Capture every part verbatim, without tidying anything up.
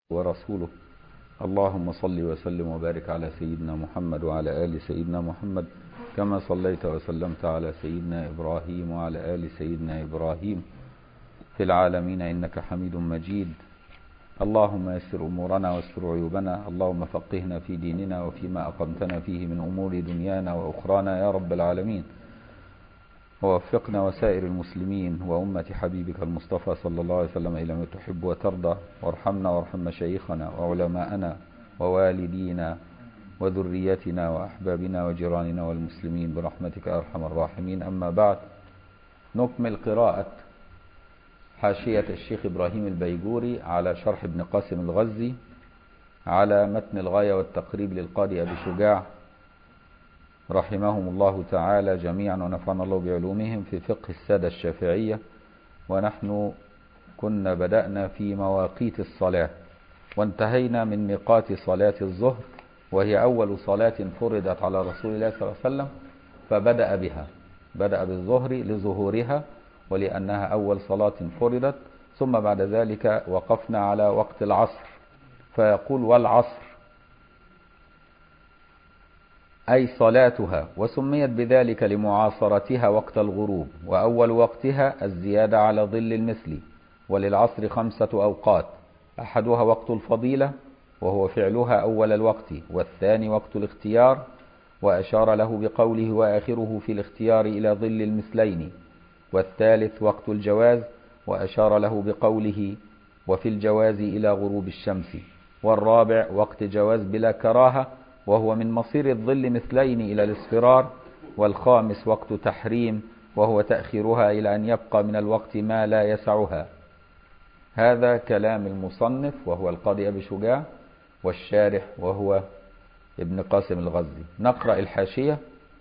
ورسوله. اللهم صل وسلم وبارك على سيدنا محمد وعلى آل سيدنا محمد كما صليت وسلمت على سيدنا إبراهيم وعلى آل سيدنا إبراهيم في العالمين إنك حميد مجيد. اللهم يسر أمورنا واستر عيوبنا، اللهم فقهنا في ديننا وفيما أقمتنا فيه من أمور دنيانا وأخرانا يا رب العالمين، ووفقنا وسائر المسلمين وأمة حبيبك المصطفى صلى الله عليه وسلم إلى ما تحب وترضى، وارحمنا وارحم مشايخنا وعلماءنا ووالدينا وذريتنا وأحبابنا وجيراننا والمسلمين برحمتك أرحم الراحمين. أما بعد، نكمل قراءة حاشية الشيخ إبراهيم البيجوري على شرح ابن قاسم الغزي على متن الغاية والتقريب للقاضي أبي شجاع رحمهم الله تعالى جميعا ونفعنا الله بعلومهم في فقه السادة الشافعية. ونحن كنا بدأنا في مواقيت الصلاة وانتهينا من ميقات صلاة الظهر، وهي أول صلاة فرضت على رسول الله صلى الله عليه وسلم، فبدأ بها، بدأ بالظهر لظهورها ولأنها أول صلاة فرضت. ثم بعد ذلك وقفنا على وقت العصر، فيقول والعصر أي صلاتها، وسميت بذلك لمعاصرتها وقت الغروب، وأول وقتها الزيادة على ظل المثل. وللعصر خمسة أوقات، أحدها وقت الفضيلة وهو فعلها أول الوقت، والثاني وقت الاختيار وأشار له بقوله وآخره في الاختيار إلى ظل المثلين، والثالث وقت الجواز وأشار له بقوله وفي الجواز إلى غروب الشمس، والرابع وقت جواز بلا كراهة وهو من مصير الظل مثلين إلى الاصفرار، والخامس وقت تحريم وهو تأخيرها إلى أن يبقى من الوقت ما لا يسعها. هذا كلام المصنف وهو القاضي أبي شجاع، والشارح وهو ابن قاسم الغزي. نقرأ الحاشية.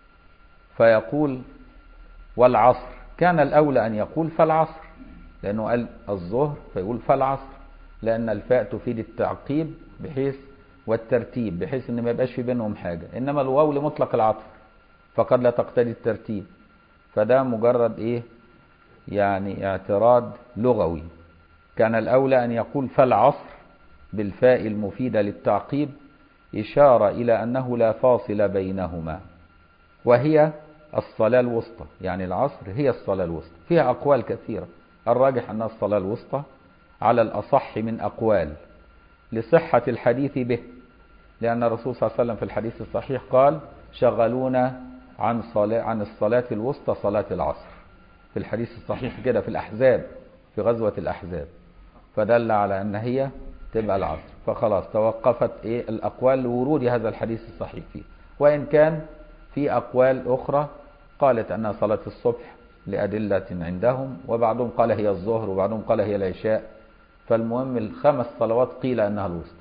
فيقول والعصر، كان الأولى أن يقول فالعصر، لأنه قال الظهر فيقول فالعصر، لأن الفاء تفيد التعقيب بحيث والترتيب بحيث ان ما يبقاش في بينهم حاجة، انما الواو لمطلق العطف فقد لا تقتضي الترتيب، فده مجرد ايه يعني اعتراض لغوي. كان الاولى ان يقول فالعصر بالفاء المفيدة للتعقيب اشارة الى انه لا فاصل بينهما، وهي الصلاة الوسطى، يعني العصر هي الصلاة الوسطى. فيها اقوال كثيرة، الراجح انها الصلاة الوسطى على الاصح من اقوال لصحة الحديث به، لأن الرسول صلى الله عليه وسلم في الحديث الصحيح قال شغلونا عن صلاة عن الصلاة الوسطى صلاة العصر، في الحديث الصحيح كده في الأحزاب، في غزوة الأحزاب، فدل على أن هي تبقى العصر. فخلاص توقفت إيه الأقوال لورود هذا الحديث الصحيح فيه، وإن كان في أقوال أخرى قالت أنها صلاة الصبح لأدلة عندهم، وبعضهم قال هي الظهر، وبعضهم قال هي العشاء. فالمهم الخمس صلوات قيل أنها الوسطى.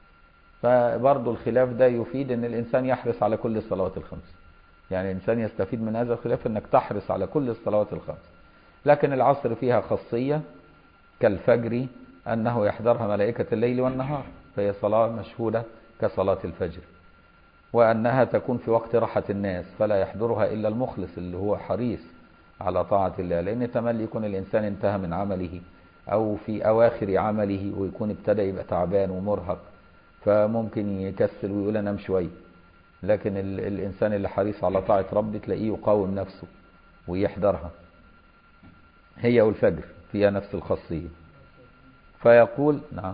فبرضو الخلاف ده يفيد أن الإنسان يحرص على كل الصلوات الخمس، يعني الإنسان يستفيد من هذا الخلاف أنك تحرص على كل الصلوات الخمس. لكن العصر فيها خاصية كالفجر أنه يحضرها ملائكة الليل والنهار، فهي صلاة مشهودة كصلاة الفجر، وأنها تكون في وقت راحة الناس فلا يحضرها إلا المخلص اللي هو حريص على طاعة الله، لأن تملي يكون الإنسان انتهى من عمله أو في أواخر عمله ويكون ابتدى يبقى تعبان ومرهق، فممكن يكسل ويقول أنام شوية. لكن ال الإنسان اللي حريص على طاعة ربه تلاقيه يقاوم نفسه ويحضرها. هي والفجر فيها نفس الخاصية. فيقول نعم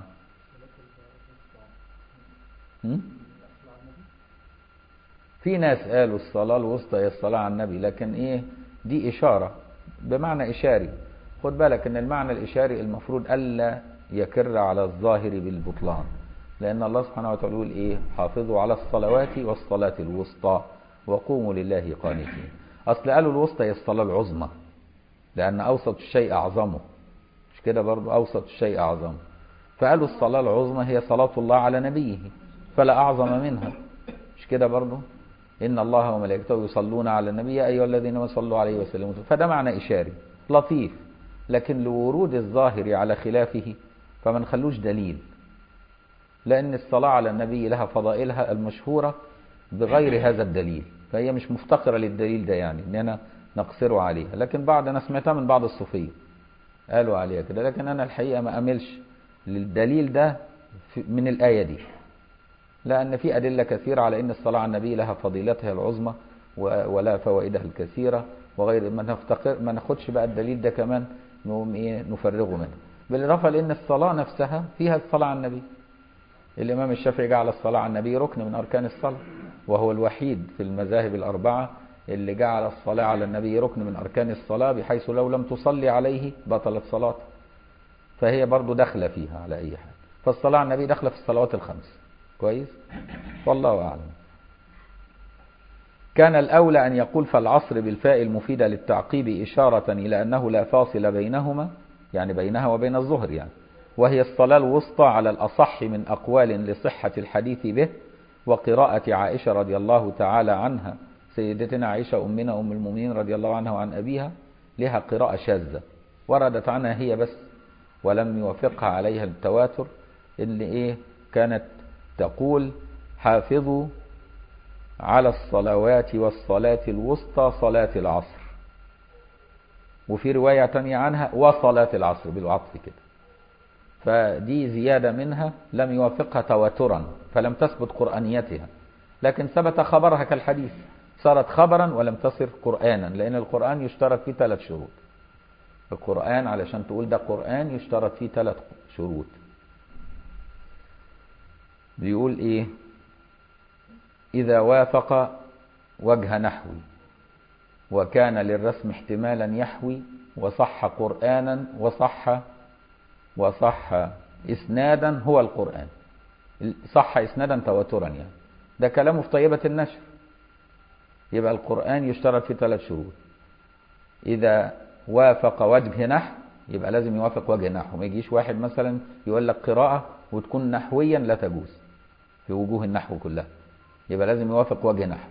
في ناس قالوا الصلاة الوسطى هي الصلاة على النبي، لكن إيه دي إشارة بمعنى إشاري. خد بالك ان المعنى الاشاري المفروض الا يكر على الظاهر بالبطلان، لان الله سبحانه وتعالى يقول ايه حافظوا على الصلوات والصلاة الوسطى وقوموا لله قانتين. اصل قالوا الوسطى هي الصلاة العظمى، لان اوسط الشيء اعظمه، مش كده برضو اوسط الشيء اعظمه، فقالوا الصلاة العظمى هي صلاة الله على نبيه فلا اعظم منها، مش كده برضو ان الله وملائكته يصلون على النبي يا ايها الذين صلوا عليه وسلموا. فده معنى اشاري لطيف، لكن لورود الظاهر على خلافه فما نخلوش دليل، لأن الصلاة على النبي لها فضائلها المشهورة بغير هذا الدليل، فهي مش مفتقرة للدليل ده، يعني إننا نقصر عليها. لكن بعض أنا سمعتها من بعض الصوفية قالوا عليها كده، لكن أنا الحقيقة ما أملش للدليل ده من الآية دي، لأن في أدلة كثيرة على أن الصلاة على النبي لها فضيلتها العظمى ولا فوائدها الكثيرة وغير ما نفتقر ما ناخدش بقى الدليل ده كمان نقوم إيه نفرغه منه، بالإضافة لأن الصلاة نفسها فيها الصلاة على النبي. الإمام الشافعي جعل الصلاة على النبي ركن من أركان الصلاة، وهو الوحيد في المذاهب الأربعة اللي جعل الصلاة على النبي ركن من أركان الصلاة، بحيث لو لم تصلي عليه بطلت صلاته، فهي برضو داخلة فيها على أي حال. فالصلاة على النبي داخلة في الصلوات الخمس. كويس، والله أعلم. كان الأولى أن يقول فالعصر بالفاء المفيدة للتعقيب إشارة إلى أنه لا فاصل بينهما، يعني بينها وبين الظهر يعني، وهي الصلاة الوسطى على الأصح من أقوال لصحة الحديث به، وقراءة عائشة رضي الله تعالى عنها، سيدتنا عائشة أمنا أم المؤمنين رضي الله عنها وعن أبيها، لها قراءة شاذة وردت عنها هي بس، ولم يوافقها عليها التواتر، اللي إيه كانت تقول حافظوا على الصلوات والصلاة الوسطى صلاة العصر، وفي رواية تانية عنها وصلاة العصر بالعطف كده، فدي زيادة منها لم يوافقها تواترا، فلم تثبت قرآنيتها، لكن ثبت خبرها كالحديث، صارت خبرا ولم تصر قرآنا، لأن القرآن يشترط فيه ثلاث شروط. القرآن علشان تقول ده قرآن يشترط فيه ثلاث شروط. بيقول إيه؟ إذا وافق وجه نحوي وكان للرسم احتمالا يحوي وصح قرآنا وصح وصح إسنادا هو القرآن. صح إسنادا تواترا يعني، ده كلامه في طيبة النشر. يبقى القرآن يشترط في ثلاث شروط. إذا وافق وجه نحو يبقى لازم يوافق وجه نحو، ما يجيش واحد مثلا يقول لك قراءة وتكون نحويا لا تجوز في وجوه النحو كلها، يبقى لازم يوافق وجه نحو.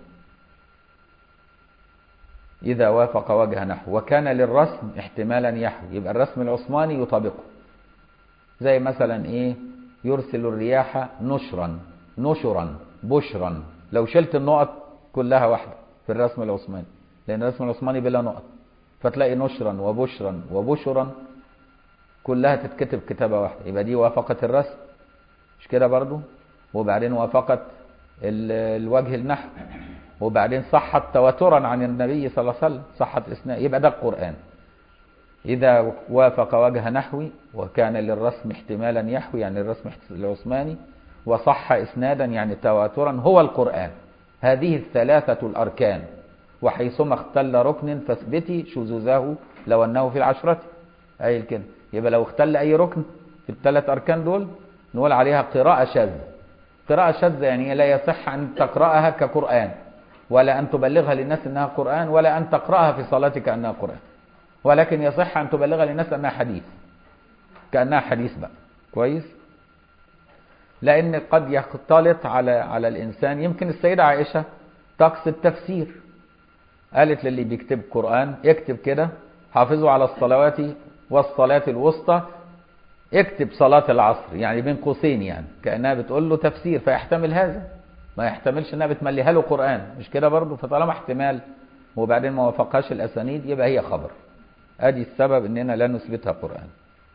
إذا وافق وجه نحو وكان للرسم احتمالا يحوي، يبقى الرسم العثماني يطابقه، زي مثلا إيه يرسل الرياح نشرا نشرا بشرا، لو شلت النقط كلها واحدة في الرسم العثماني، لأن الرسم العثماني بلا نقط، فتلاقي نشرا وبشرا وبشرا كلها تتكتب كتابة واحدة، يبقى دي وافقت الرسم، مش كده برضو؟ وبعدين وافقت الوجه النحو، وبعدين صحت تواترا عن النبي صلى الله عليه وسلم، صحت إسناد، يبقى ده القرآن. إذا وافق وجه نحوي وكان للرسم احتمالا يحوي يعني الرسم العثماني، وصح إسنادا يعني تواترا هو القرآن. هذه الثلاثة الأركان، وحيثما اختل ركن فاثبتي شذوذه لو أنه في العشرة، أي كده. يبقى لو اختل أي ركن في الثلاث أركان دول نقول عليها قراءة شاذة. قراءة شاذة يعني لا يصح أن تقرأها كقرآن، ولا أن تبلغها للناس أنها قرآن، ولا أن تقرأها في صلاتك أنها قرآن، ولكن يصح أن تبلغها للناس أنها حديث، كأنها حديث بقى. كويس؟ لأن قد يختلط على على الإنسان. يمكن السيدة عائشة تقصد تفسير، قالت للي بيكتب قرآن اكتب كده حافظوا على الصلوات والصلاة الوسطى، اكتب صلاة العصر يعني بين قوسين، يعني كأنها بتقول له تفسير، فيحتمل هذا، ما يحتملش انها بتمليها له قرآن، مش كده برضه؟ فطالما احتمال وبعدين ما وافقهاش الأسانيد يبقى هي خبر. ادي السبب اننا لا نثبتها قرآن.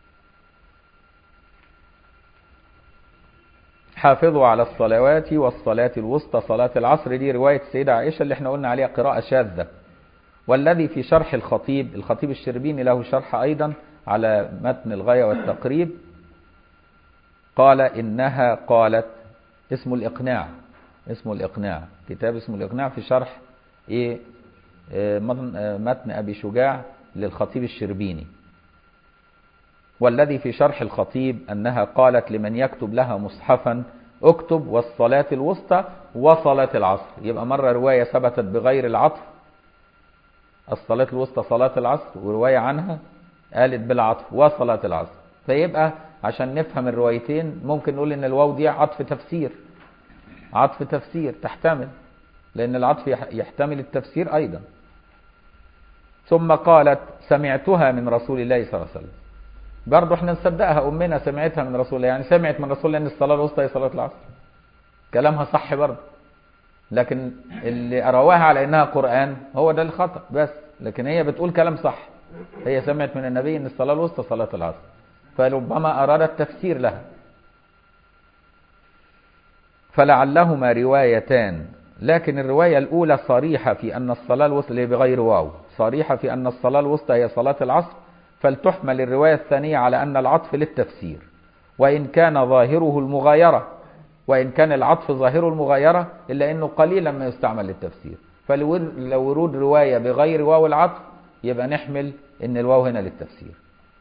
حافظوا على الصلوات والصلاة الوسطى صلاة العصر، دي رواية السيدة عائشة اللي احنا قلنا عليها قراءة شاذة. والذي في شرح الخطيب، الخطيب الشربيني له شرح أيضا على متن الغاية والتقريب، قال إنها قالت، اسمه الإقناع، اسمه الإقناع، كتاب اسمه الإقناع في شرح إيه متن أبي شجاع للخطيب الشربيني. والذي في شرح الخطيب أنها قالت لمن يكتب لها مصحفا اكتب والصلاة الوسطى وصلاة العصر، يبقى مرة رواية ثبتت بغير العطف الصلاة الوسطى صلاة العصر، ورواية عنها قالت بالعطف وصلاة العصر، فيبقى عشان نفهم الروايتين ممكن نقول ان الواو دي عطف تفسير، عطف تفسير تحتمل، لان العطف يحتمل التفسير ايضا. ثم قالت سمعتها من رسول الله صلى الله عليه وسلم، برضه احنا نصدقها، امنا سمعتها من رسول الله، يعني سمعت من رسول الله ان الصلاة الوسطى هي صلاة العصر، كلامها صح برضه، لكن اللي رواها على انها قرآن هو ده الخطأ بس، لكن هي بتقول كلام صح، هي سمعت من النبي ان الصلاة الوسطى صلاة العصر، فربما ارادت تفسير لها. فلعلهما روايتان، لكن الرواية الأولى صريحة في أن الصلاة الوسطى بغير واو، صريحة في أن الصلاة الوسطى هي صلاة العصر، فلتحمل الرواية الثانية على أن العطف للتفسير، وإن كان ظاهره المغايرة، وإن كان العطف ظاهره المغايرة إلا أنه قليلا ما يستعمل للتفسير. فلو ورود رواية بغير واو العطف يبقى نحمل أن الواو هنا للتفسير،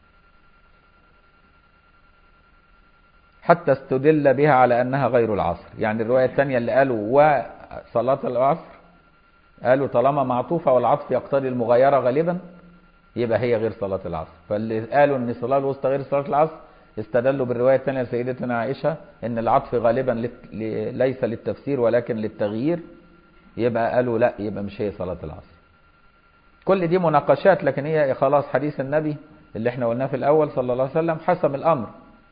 حتى استدل بها على أنها غير العصر. يعني الرواية الثانية اللي قالوا وصلاة العصر قالوا طالما معطوفة والعطف يقتضي المغايرة غالبا يبقى هي غير صلاة العصر. فاللي قالوا أن الصلاة الوسطى غير صلاة العصر استدلوا بالرواية الثانية لسيدتنا عائشة أن العطف غالبا ليس للتفسير ولكن للتغيير، يبقى قالوا لا، يبقى مش هي صلاة العصر. كل دي مناقشات، لكن هي خلاص حديث النبي اللي احنا قلناه في الأول صلى الله عليه وسلم حسم الأمر.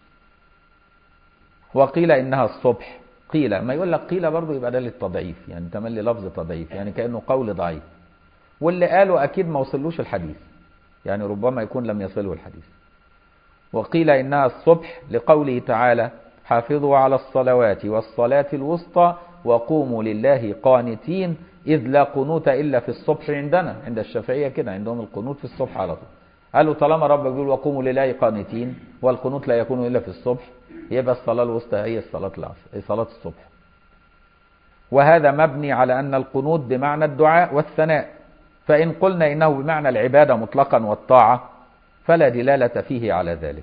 وقيل إنها الصبح، قيل ما يقول لك قيل برضه يبقى ده للتضعيف، يعني تملي لفظ تضعيف، يعني كأنه قول ضعيف، واللي قالوا أكيد ما وصلوش الحديث، يعني ربما يكون لم يصله الحديث. وقيل إنها الصبح لقوله تعالى حافظوا على الصلوات والصلاة الوسطى وقوموا لله قانتين إذ لا قنوت إلا في الصبح. عندنا عند الشافعية كده عندهم القنوت في الصبح على طول. قالوا طالما ربك بيقول وقوموا لله قانتين والقنوت لا يكون إلا في الصبح، يبقى الصلاة الوسطى هي الصلاة العصر، هي صلاة الصبح. وهذا مبني على أن القنوت بمعنى الدعاء والثناء، فإن قلنا إنه بمعنى العبادة مطلقا والطاعة فلا دلالة فيه على ذلك.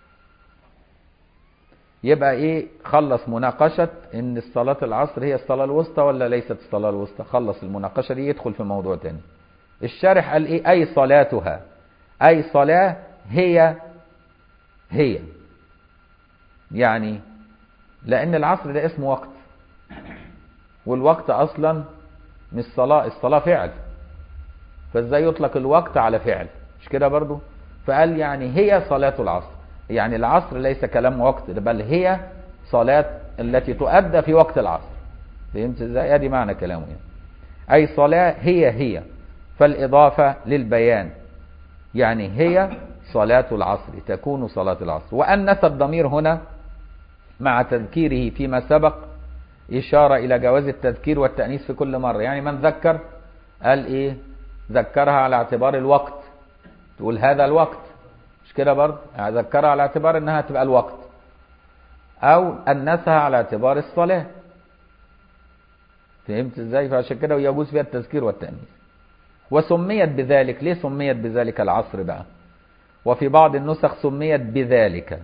يبقى إيه؟ خلص مناقشة إن الصلاة العصر هي الصلاة الوسطى ولا ليست الصلاة الوسطى، خلص المناقشة دي يدخل في موضوع تاني. الشارح قال إيه؟ أي صلاتها، أي صلاة هي هي، يعني لأن العصر ده اسم وقت، والوقت أصلا مش صلاة، الصلاة فعل، فازاي يطلق الوقت على فعل؟ مش كده برضو؟ فقال يعني هي صلاة العصر، يعني العصر ليس كلام وقت بل هي صلاة التي تؤدى في وقت العصر. فهمت ازاي؟ ادي معنى كلامه يعني. أي صلاة هي هي، فالإضافة للبيان، يعني هي صلاة العصر تكون صلاة العصر. وأنث الضمير هنا مع تذكيره فيما سبق إشارة إلى جواز التذكير والتأنيث في كل مرة. يعني من ذكر قال إيه؟ ذكرها على اعتبار الوقت، تقول هذا الوقت، مش كده برضه؟ يعني ذكرها على اعتبار إنها تبقى الوقت، أو أنثها على اعتبار الصلاة. فهمت إزاي؟ فعشان كده يجوز فيها التذكير والتأنيث. وسميت بذلك، ليه سميت بذلك العصر بقى؟ وفي بعض النسخ سميت بذلك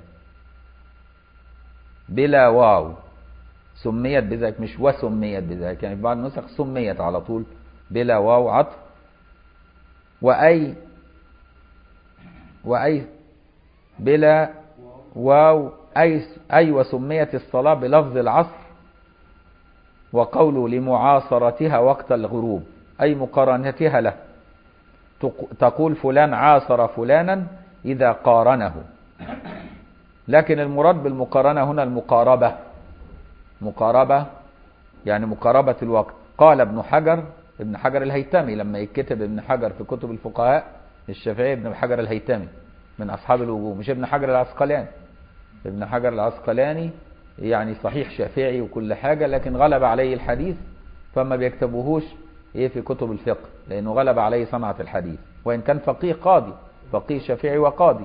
بلا واو، سميت بذلك مش وسميت بذلك، يعني في بعض النسخ سميت على طول بلا واو عطف. وأي وأي بلا واو أي أي وسميت الصلاة بلفظ العصر. وقوله لمعاصرتها وقت الغروب أي مقارنتها له، تقول فلان عاصر فلانا إذا قارنه، لكن المراد بالمقارنة هنا المقاربة، مقاربة يعني مقاربة الوقت. قال ابن حجر، ابن حجر الهيتمي لما يكتب ابن حجر في كتب الفقهاء الشافعي، ابن حجر الهيتمي من أصحاب الوجوه، مش ابن حجر العسقلاني. ابن حجر العسقلاني يعني صحيح شافعي وكل حاجة، لكن غلب عليه الحديث فما بيكتبوهوش ايه في كتب الفقه، لأنه غلب عليه صنعة الحديث، وإن كان فقيه قاضي، فقيه شافعي وقاضي.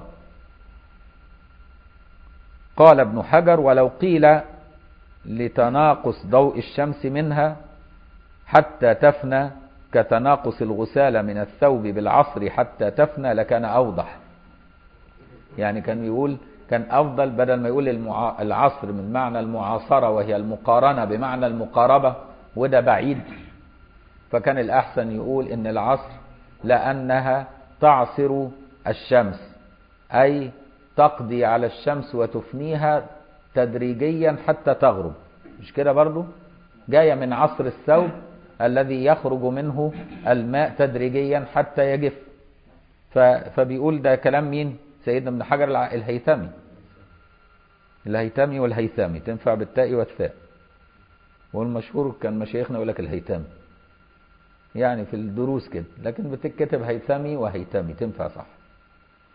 قال ابن حجر ولو قيل لتناقص ضوء الشمس منها حتى تفنى كتناقص الغسالة من الثوب بالعصر حتى تفنى لكان أوضح. يعني كان يقول كان أفضل بدل ما يقول المعا... العصر من معنى المعاصرة وهي المقارنة بمعنى المقاربة، وده بعيد، فكان الأحسن يقول إن العصر لأنها تعصر الشمس، أي تقضي على الشمس وتفنيها تدريجيا حتى تغرب، مش كده برضو؟ جاية من عصر الثوب الذي يخرج منه الماء تدريجيا حتى يجف. ف... فبيقول ده كلام مين؟ سيدنا ابن حجر الهيثمي. الهيثمي والهيثمي تنفع بالتاء والثاء، والمشهور كان مشايخنا يقول لك الهيثمي يعني في الدروس كده، لكن بتتكتب هيثمي وهيثمي تنفع صح.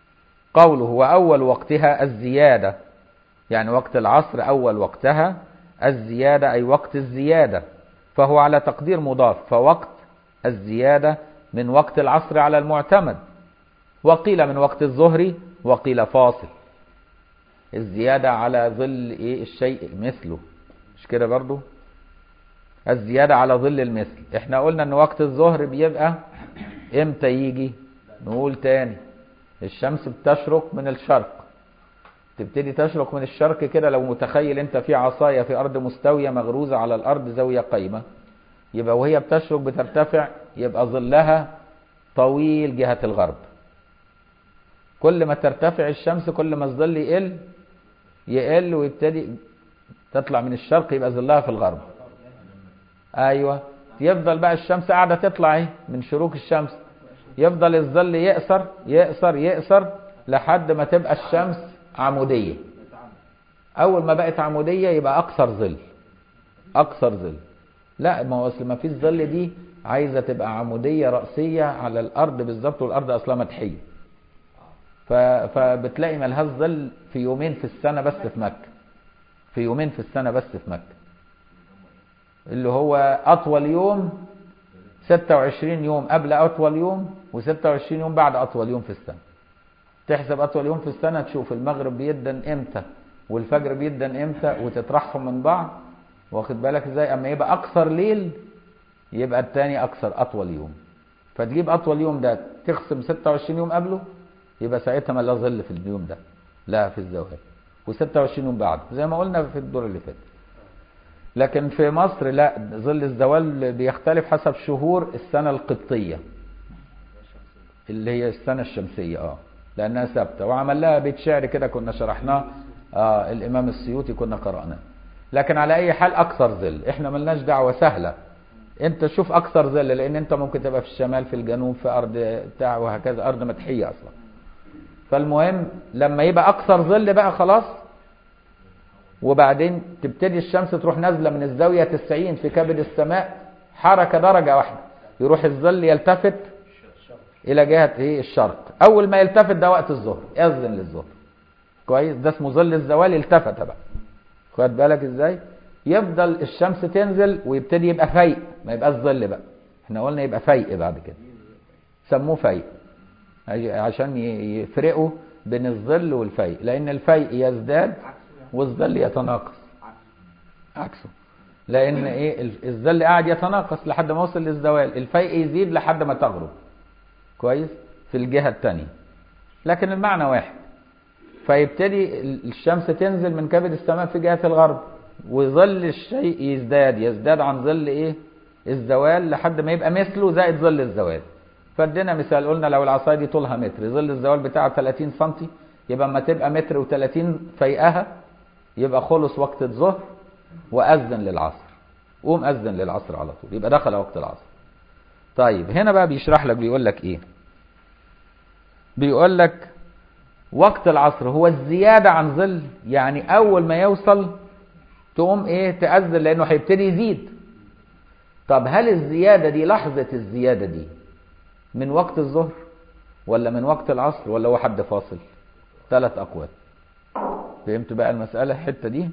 قوله وأول وقتها الزيادة، يعني وقت العصر أول وقتها الزيادة أي وقت الزيادة، فهو على تقدير مضاف، فوقت الزيادة من وقت العصر على المعتمد، وقيل من وقت الظهر، وقيل فاصل. الزيادة على ظل إيه الشيء مثله، مش كده برضو؟ الزيادة على ظل المثل. احنا قلنا ان وقت الظهر بيبقى امتى يجي؟ نقول تاني، الشمس بتشرق من الشرق، تبتدي تشرق من الشرق كده. لو متخيل انت في عصاية في ارض مستوية مغروزة على الارض زاوية قايمة، يبقى وهي بتشرق بترتفع، يبقى ظلها طويل جهة الغرب. كل ما ترتفع الشمس كل ما الظل يقل يقل ويبتدي تطلع من الشرق، يبقى ظلها في الغرب. ايوه، يفضل بقى الشمس قاعده تطلع اهي من شروق الشمس، يفضل الظل يقصر يقصر يقصر لحد ما تبقى الشمس عموديه. اول ما بقت عموديه يبقى اقصر ظل، اقصر ظل. لا، ما هو اصل ما فيش ظل، دي عايزه تبقى عموديه راسيه على الارض بالظبط، والارض اصلها مدحيه. فبتلاقي ملهاش ظل في يومين في السنه بس في مكه، في يومين في السنه بس في مكه، اللي هو أطول يوم ستة وعشرين يوم قبل أطول يوم، وستة وعشرين يوم بعد أطول يوم في السنة. تحسب أطول يوم في السنة تشوف المغرب بيدن إمتى والفجر بيدن إمتى وتطرحهم من بعض، واخد بالك إزاي؟ أما يبقى أقصر ليل يبقى التاني أقصر أطول يوم، فتجيب أطول يوم ده تخصم ستة وعشرين يوم قبله، يبقى ساعتها ما لا ظل في اليوم ده، لا في الزوال، وستة وعشرين يوم بعده زي ما قلنا في الدور اللي فات. لكن في مصر لا، ظل الزوال بيختلف حسب شهور السنة القبطية اللي هي السنة الشمسية، اه لأنها ثابتة، وعمل لها بيت شعر كده كنا شرحناه، اه الإمام السيوطي كنا قرأناه. لكن على أي حال أكثر ظل، إحنا ملناش دعوة، سهلة. أنت شوف أكثر ظل، لأن أنت ممكن تبقى في الشمال في الجنوب في أرض بتاع وهكذا، أرض مدحية أصلا. فالمهم لما يبقى أكثر ظل بقى خلاص، وبعدين تبتدي الشمس تروح نازلة من الزاوية تسعين في كبد السماء، حركة درجة واحدة، يروح الظل يلتفت إلى جهة ايه الشرق. أول ما يلتفت ده وقت الظهر، يأذن للظهر. كويس، ده اسمه ظل الزوال، التفت بقى. خد بالك ازاي؟ يفضل الشمس تنزل ويبتدي يبقى فيء، ما يبقاش ظل بقى، احنا قلنا يبقى فيء بعد كده، سموه فيء عشان يفرقوا بين الظل والفيء، لأن الفيء يزداد والظل يتناقص عكسه، لان ايه الظل قاعد يتناقص لحد ما وصل للزوال، الفيء يزيد لحد ما تغرب كويس في الجهه الثانيه، لكن المعنى واحد. فيبتدي الشمس تنزل من كبد السماء في جهه الغرب، وظل الشيء يزداد يزداد عن ظل ايه الزوال لحد ما يبقى مثله زائد ظل الزوال. فادينا مثال، قلنا لو العصايه دي طولها متر، ظل الزوال بتاعها ثلاثين سنتي، يبقى اما تبقى متر وثلاثين فيئها يبقى خلص وقت الظهر وأذن للعصر، قوم أذن للعصر على طول، يبقى دخل وقت العصر. طيب هنا بقى بيشرح لك، بيقول لك ايه؟ بيقول لك وقت العصر هو الزيادة عن ظل، يعني أول ما يوصل تقوم ايه تأذن، لأنه هيبتدي يزيد. طب هل الزيادة دي، لحظة الزيادة دي من وقت الظهر ولا من وقت العصر ولا هو حد فاصل؟ ثلاث أقوال. فهمت بقى المسألة الحتة دي؟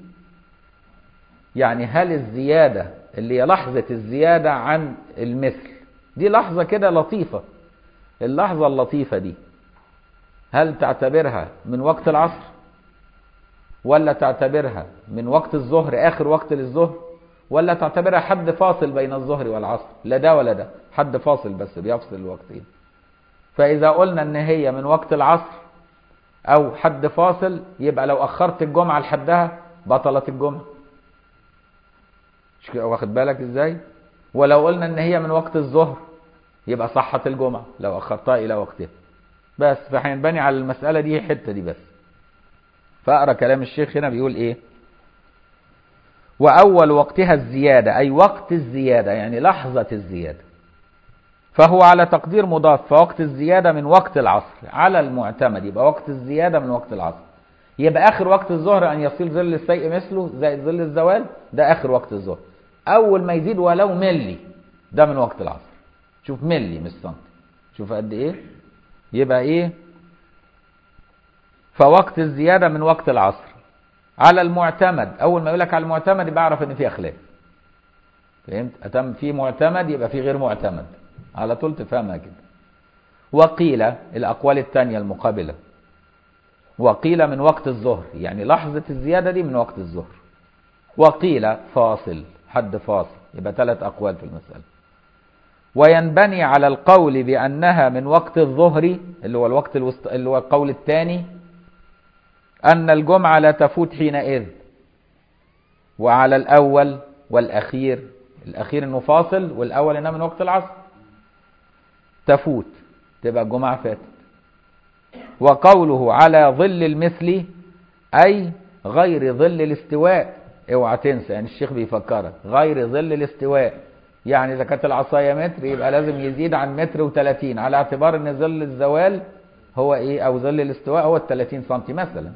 يعني هل الزيادة اللي هي لحظة الزيادة عن المثل دي لحظة كده لطيفة، اللحظة اللطيفة دي هل تعتبرها من وقت العصر ولا تعتبرها من وقت الظهر آخر وقت للظهر، ولا تعتبرها حد فاصل بين الظهر والعصر؟ لا ده ولا ده، حد فاصل بس بيفصل الوقتين. فإذا قلنا إن هي من وقت العصر أو حد فاصل، يبقى لو أخرت الجمعة لحدها بطلت الجمعة، واخد بالك إزاي؟ ولو قلنا إن هي من وقت الظهر يبقى صحت الجمعة لو أخرتها إلى وقتها. بس فهنبني على المسألة دي حتة دي بس. فأقرأ كلام الشيخ هنا بيقول إيه؟ وأول وقتها الزيادة، أي وقت الزيادة يعني لحظة الزيادة، فهو على تقدير مضاف، فوقت الزيادة من وقت العصر على المعتمد، يبقى وقت الزيادة من وقت العصر. يبقى آخر وقت الظهر أن يصير ظل الشيء مثله زائد ظل الزوال، ده آخر وقت الظهر. أول ما يزيد ولو ملي ده من وقت العصر. شوف ملي مش سنتي، شوف قد إيه، يبقى إيه؟ فوقت الزيادة من وقت العصر على المعتمد، اول ما يقول لك على المعتمد يبقى اعرف ان في خلاف. فهمت؟ اتم في معتمد يبقى في غير معتمد، على طول تفهمها كده. وقيل الاقوال الثانيه المقابله، وقيل من وقت الظهر، يعني لحظه الزياده دي من وقت الظهر. وقيل فاصل، حد فاصل، يبقى ثلاث اقوال في المساله. وينبني على القول بانها من وقت الظهر اللي هو الوقت الوسط... اللي هو القول الثاني ان الجمعه لا تفوت حينئذ، وعلى الاول والاخير، الاخير انه فاصل والاول انها من وقت العصر تفوت، تبقى الجمعه فاتت. وقوله على ظل المثل اي غير ظل الاستواء، اوعى تنسى، يعني الشيخ بيفكرك غير ظل الاستواء، يعني اذا كانت العصايه متر يبقى لازم يزيد عن متر وثلاثين، على اعتبار ان ظل الزوال هو ايه، او ظل الاستواء هو الثلاثين سنتي مثلا،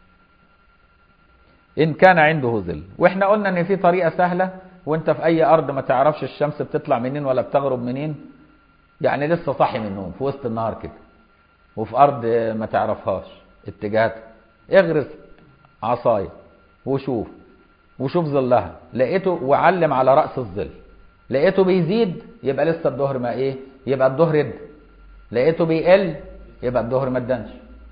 ان كان عنده ظل. واحنا قلنا ان في طريقه سهله، وانت في اي ارض ما تعرفش الشمس بتطلع منين ولا بتغرب منين، يعني لسه صاحي من النوم في وسط النهار كده، وفي ارض ما تعرفهاش اتجاهاتها، اغرس عصايه وشوف وشوف ظلها، لقيته وعلم على راس الظل، لقيته بيزيد يبقى لسه الظهر ما ايه، يبقى الظهر اد. لقيته بيقل يبقى الظهر ما ادنش.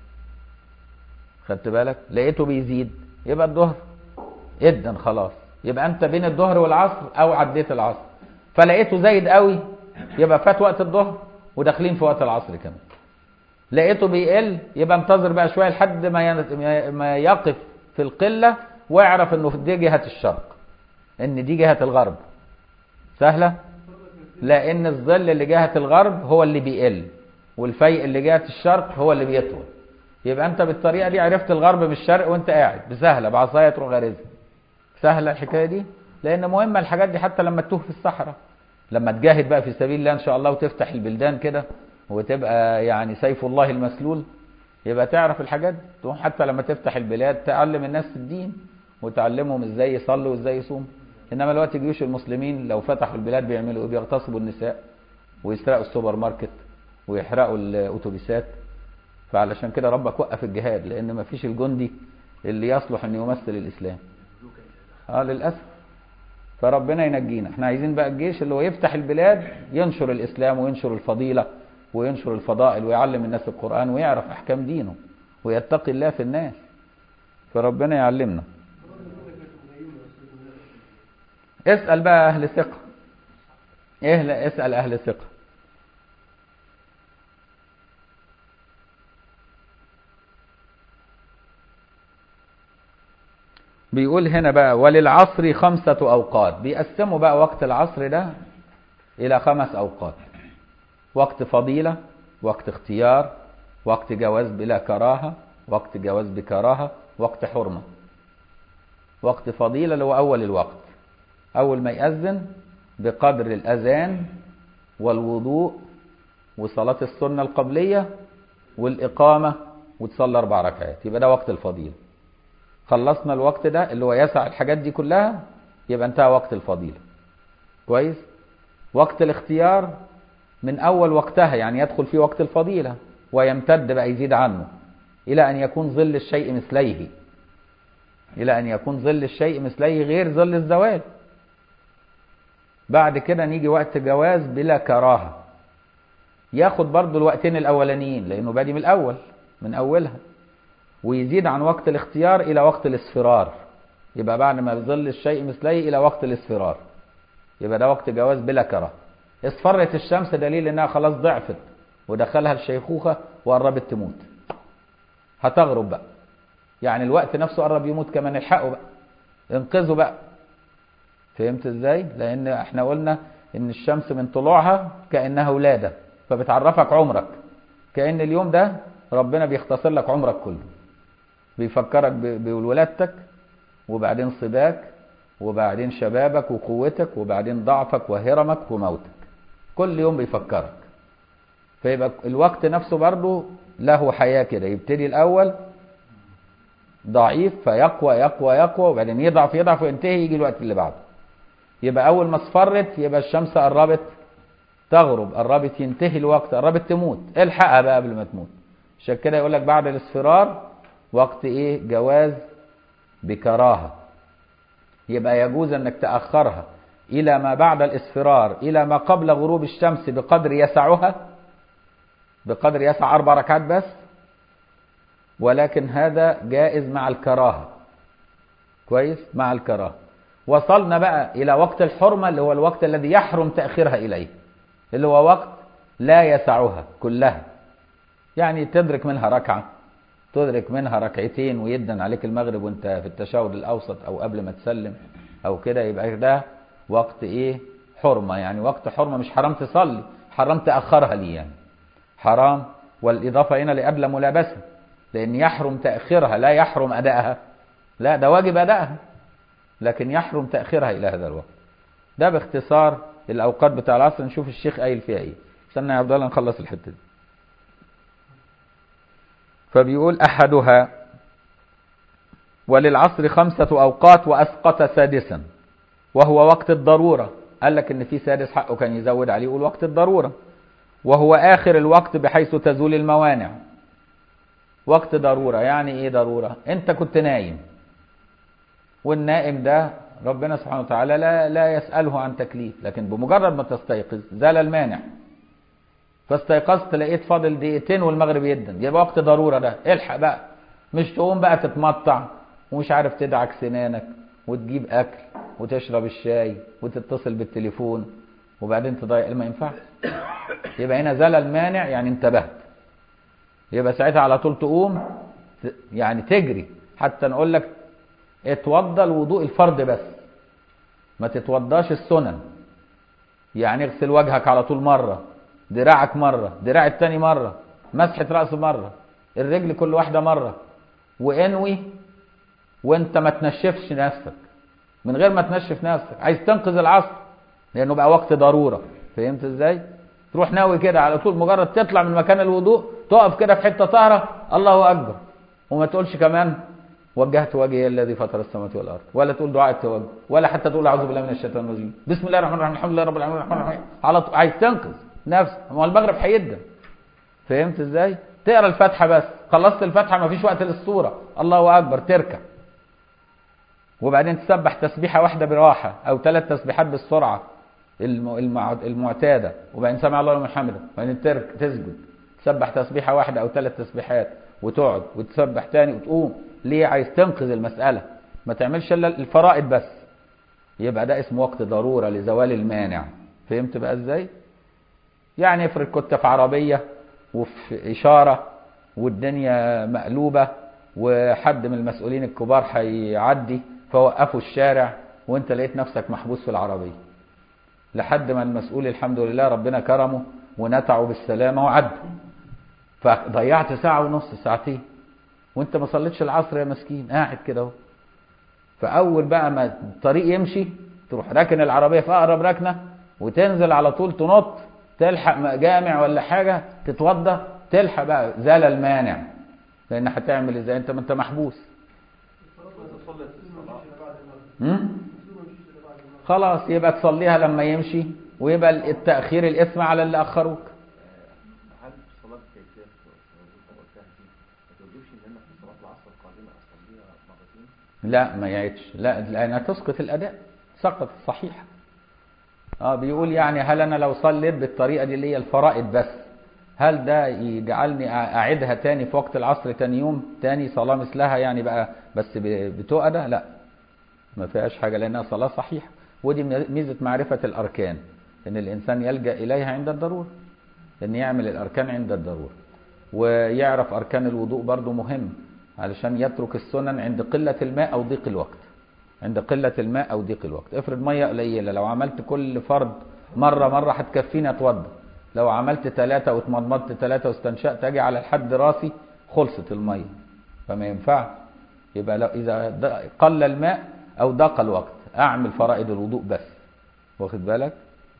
خدت بالك؟ لقيته بيزيد يبقى الظهر ادن خلاص، يبقى انت بين الظهر والعصر او عديت العصر. فلقيته زايد قوي يبقى فات وقت الظهر وداخلين في وقت العصر كمان. لقيته بيقل يبقى انتظر بقى شويه لحد ما ما يقف في القله، واعرف انه دي جهه الشرق، ان دي جهه الغرب. سهله؟ لان الظل اللي جهه الغرب هو اللي بيقل، والفيء اللي جهه الشرق هو اللي بيطول. يبقى انت بالطريقه دي عرفت الغرب من الشرق وانت قاعد بسهله، بعصايه تروح غارزها. سهله الحكايه دي، لان مهمه الحاجات دي حتى لما تتوه في الصحراء، لما تجاهد بقى في سبيل الله ان شاء الله وتفتح البلدان كده وتبقى يعني سيف الله المسلول، يبقى تعرف الحاجات دي، تقوم حتى لما تفتح البلاد تعلم الناس الدين وتعلمهم ازاي يصلوا وازاي يصوموا. انما دلوقتي جيوش المسلمين لو فتحوا البلاد بيعملوا ايه؟ بيغتصبوا النساء ويسرقوا السوبر ماركت ويحرقوا الاتوبيسات. فعلشان كده ربك وقف الجهاد، لان ما فيش الجندي اللي يصلح ان يمثل الاسلام. اه للاسف. فربنا ينجينا. احنا عايزين بقى الجيش اللي هو يفتح البلاد، ينشر الاسلام وينشر الفضيله وينشر الفضائل ويعلم الناس القران ويعرف احكام دينه ويتقي الله في الناس. فربنا يعلمنا. اسال بقى اهل ثقه. ايه اسال اهل ثقه. بيقول هنا بقى وللعصر خمسة أوقات، بيقسموا بقى وقت العصر ده إلى خمس أوقات: وقت فضيلة، وقت اختيار، وقت جواز بلا كراهة، وقت جواز بكراهة، وقت حرمة. وقت فضيلة اللي هو أول الوقت، أول ما يأذن بقدر الأذان والوضوء وصلاة السنة القبلية والإقامة وتصلى أربع ركعات، يبقى ده وقت الفضيلة. خلصنا الوقت ده اللي هو يسع الحاجات دي كلها، يبقى انتهى وقت الفضيلة. كويس؟ وقت الاختيار من أول وقتها، يعني يدخل في وقت الفضيلة ويمتد بقى يزيد عنه إلى أن يكون ظل الشيء مثليه، إلى أن يكون ظل الشيء مثليه غير ظل الزوال. بعد كده نيجي وقت جواز بلا كراهة، ياخد برضو الوقتين الأولانيين لأنه بادي من الأول من أولها، ويزيد عن وقت الاختيار إلى وقت الاصفرار، يبقى بعد ما ظل الشيء مثليه إلى وقت الاصفرار، يبقى ده وقت جواز بلا كراهة. اصفرت الشمس دليل انها خلاص ضعفت ودخلها الشيخوخة وقربت تموت، هتغرب بقى، يعني الوقت نفسه قرب يموت كمان، الحقوا بقى انقذوا بقى. فهمت ازاي؟ لان احنا قلنا ان الشمس من طلوعها كأنها ولادة، فبتعرفك عمرك، كأن اليوم ده ربنا بيختصر لك عمرك كله، بيفكرك بولادتك وبعدين صباك وبعدين شبابك وقوتك وبعدين ضعفك وهرمك وموتك، كل يوم بيفكرك. فيبقى الوقت نفسه برضه له حياة كده، يبتدي الأول ضعيف فيقوى يقوى يقوى وبعدين يضعف يضعف وينتهي، يجي الوقت اللي بعده. يبقى أول ما اصفرت يبقى الشمس قربت تغرب، قربت ينتهي الوقت، قربت تموت، الحقها بقى قبل ما تموت. عشان كده يقول لك بعد الاصفرار وقت ايه؟ جواز بكراهة، يبقى يجوز أنك تأخرها إلى ما بعد الإصفرار إلى ما قبل غروب الشمس بقدر يسعها، بقدر يسع أربع ركعات بس، ولكن هذا جائز مع الكراهة. كويس؟ مع الكراهة. وصلنا بقى إلى وقت الحرمة اللي هو الوقت الذي يحرم تأخيرها إليه، اللي هو وقت لا يسعها كلها، يعني تدرك منها ركعة، تدرك منها ركعتين ويدن عليك المغرب وانت في التشهد الأوسط أو قبل ما تسلم أو كده، يبقى ده وقت إيه؟ حرمة، يعني وقت حرمة، مش حرام تصلي، حرام تأخرها ليه يعني، حرام. والإضافة هنا لأبلى ملابسة، لأن يحرم تأخيرها لا يحرم أدائها، لا ده واجب أدائها، لكن يحرم تأخيرها إلى هذا الوقت. ده باختصار الأوقات بتاع العصر. نشوف الشيخ قايل فيها إيه. استنى يا عبد الله نخلص الحتة دي. فبيقول أحدها وللعصر خمسة أوقات وأسقط سادسا وهو وقت الضرورة. قال لك إن في سادس حقه كان يزود عليه يقول وقت الضرورة، وهو آخر الوقت بحيث تزول الموانع. وقت ضرورة يعني إيه ضرورة؟ أنت كنت نايم، والنائم ده ربنا سبحانه وتعالى لا, لا يسأله عن تكليف، لكن بمجرد ما تستيقظ زال المانع، فاستيقظت لقيت فاضل دقيقتين والمغرب يدن، يبقى وقت ضرورة ده، الحق بقى، مش تقوم بقى تتمطع ومش عارف تدعك سنانك وتجيب أكل وتشرب الشاي وتتصل بالتليفون وبعدين تضيع، ما ينفعش. يبقى هنا زال المانع يعني انتبهت، يبقى ساعتها على طول تقوم يعني تجري، حتى نقول لك اتوضى الوضوء الفرض بس، ما تتوضاش السنن، يعني اغسل وجهك على طول مرة، دراعك مرة، دراع التاني مرة، مسحة رأس مرة، الرجل كل واحدة مرة، وانوي وانت ما تنشفش نفسك، من غير ما تنشف نفسك، عايز تنقذ العصر لانه بقى وقت ضرورة. فهمت ازاي؟ تروح ناوي كده على طول، مجرد تطلع من مكان الوضوء تقف كده في حتة طاهرة الله أكبر، وما تقولش كمان وجهت وجهي الذي فطر السماوات والأرض، ولا تقول دعاء التوجه، ولا حتى تقول أعوذ بالله من الشيطان الرجيم، بسم الله الرحمن الرحيم، الحمد لله رب العالمين الرحمن الرحيم، على طول عايز تنقذ نفسك، ما المغرب هيدن. فهمت ازاي؟ تقرا الفاتحة بس، خلصت الفاتحة ما فيش وقت للسورة، الله أكبر تركع، وبعدين تسبح تسبيحة واحدة براحة أو ثلاث تسبيحات بالسرعة المعتادة، وبعدين سمع الله لمن حمده، وبعدين ترك تسجد، تسبح تسبيحة واحدة أو ثلاث تسبيحات وتقعد وتسبح تاني وتقوم. ليه؟ عايز تنقذ المسألة، ما تعملش إلا الفرائض بس، يبقى ده اسمه وقت ضرورة لزوال المانع. فهمت بقى ازاي؟ يعني افرض كنت في عربية وفي إشارة والدنيا مقلوبة وحد من المسؤولين الكبار هيعدي فوقفوا الشارع وانت لقيت نفسك محبوس في العربية، لحد ما المسؤول الحمد لله ربنا كرمه ونتعه بالسلامة وعد، فضيعت ساعة ونص ساعتين وانت ما صليتش العصر يا مسكين، قاعد كده اهو. فأول بقى ما الطريق يمشي تروح راكن العربية في أقرب ركنة وتنزل على طول تنط تلحق جامع ولا حاجة تتوضى تلحق بقى، زال المانع، لأن هتعمل ازاي انت ما انت محبوس. خلاص يبقى تصليها لما يمشي، ويبقى التأخير الإثم على اللي أخروك. هل صلاة كيفية وقتها دي ما توجبش ان انا في صلاة العصر القادمة اصليها مرتين؟ لا ما يعيدش، لا لأنها تسقط الأداء، سقط الصحيح. اه بيقول يعني هل أنا لو صليت بالطريقة دي اللي هي الفرائض بس، هل ده يجعلني أعيدها تاني في وقت العصر تاني يوم تاني صلاة مثلها يعني بقى بس بتؤدى؟ لا ما فيهاش حاجة لأنها صلاة صحيحة. ودي ميزة معرفة الأركان، إن الإنسان يلجأ إليها عند الضرورة، إن يعمل الأركان عند الضرورة، ويعرف أركان الوضوء برضو مهم علشان يترك السنن عند قلة الماء أو ضيق الوقت. عند قلة الماء أو ضيق الوقت افرض مية قليلة، لو عملت كل فرض مرة مرة هتكفيني أتوضى، لو عملت ثلاثة واتمضمضت ثلاثة واستنشأت أجي على الحد راسي خلصت المية، فما ينفع. يبقى لو إذا قل الماء أو ضاق الوقت أعمل فرائض الوضوء بس، واخد بالك؟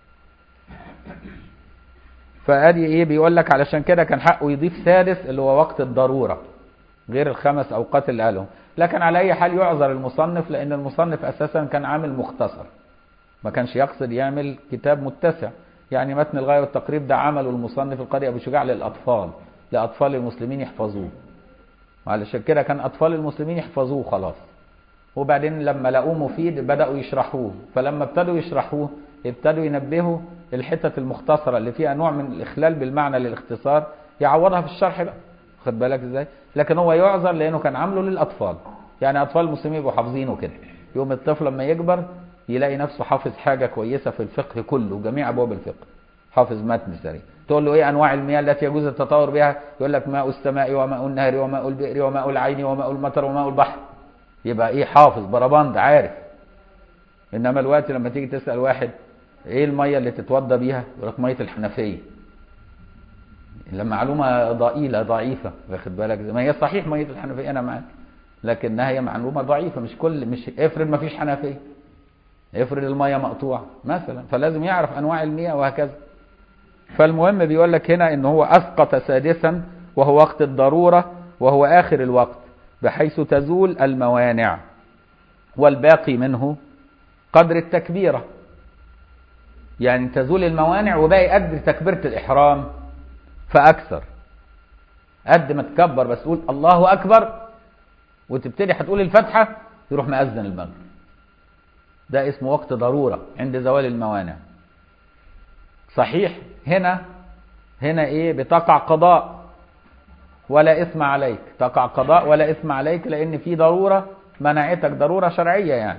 فادي ايه بيقول لك علشان كده كان حقه يضيف سادس اللي هو وقت الضرورة غير الخمس أوقات اللي قالهم. لكن على أي حال يعذر المصنف، لأن المصنف أساسا كان عامل مختصر، ما كانش يقصد يعمل كتاب متسع. يعني متن الغاية والتقريب ده عمله المصنف القارئ أبو شجاع للأطفال، لأطفال المسلمين يحفظوه، علشان كده كان أطفال المسلمين يحفظوه خلاص. وبعدين لما لقوه مفيد بدأوا يشرحوه، فلما ابتدوا يشرحوه ابتدوا ينبهوا الحتة المختصرة اللي فيها نوع من الإخلال بالمعنى للاختصار يعوضها في الشرح بقى، خد بالك ازاي؟ لكن هو يعذر لأنه كان عامله للأطفال، يعني أطفال المسلمين يبقوا حافظينه كده، يوم الطفل لما يكبر يلاقي نفسه حافظ حاجة كويسة في الفقه كله، جميع أبواب الفقه، حافظ متن سريع. تقول له ايه انواع المياه التي يجوز التطور بها؟ يقول لك ماء السماء وماء النهر وماء البئر وماء العين وماء المطر وماء البحر. يبقى ايه؟ حافظ بربند عارف. انما الوقت لما تيجي تسال واحد ايه الميه اللي تتوضى بيها؟ يقول لك ميه الحنفيه. لما معلومه ضئيله ضعيفه، واخد بالك؟ ما هي صحيح ميه الحنفيه انا معاك، لكنها هي معلومه ضعيفه، مش كل مش افرض ما فيش حنفيه، افرض الميه مقطوعه مثلا، فلازم يعرف انواع المياه وهكذا. فالمهم بيقول لك هنا ان هو اسقط سادسا وهو وقت الضرورة وهو اخر الوقت، بحيث تزول الموانع، والباقي منه قدر التكبيرة، يعني تزول الموانع وباقي قد تكبيرة الاحرام فاكثر، قد ما تكبر بس تقول الله اكبر وتبتدي هتقول الفاتحة يروح مأذن المغرب. ده اسمه وقت ضرورة عند زوال الموانع. صحيح هنا هنا ايه؟ بتقع قضاء ولا اثم عليك، تقع قضاء ولا اثم عليك، لان في ضرورة منعتك، ضرورة شرعية يعني،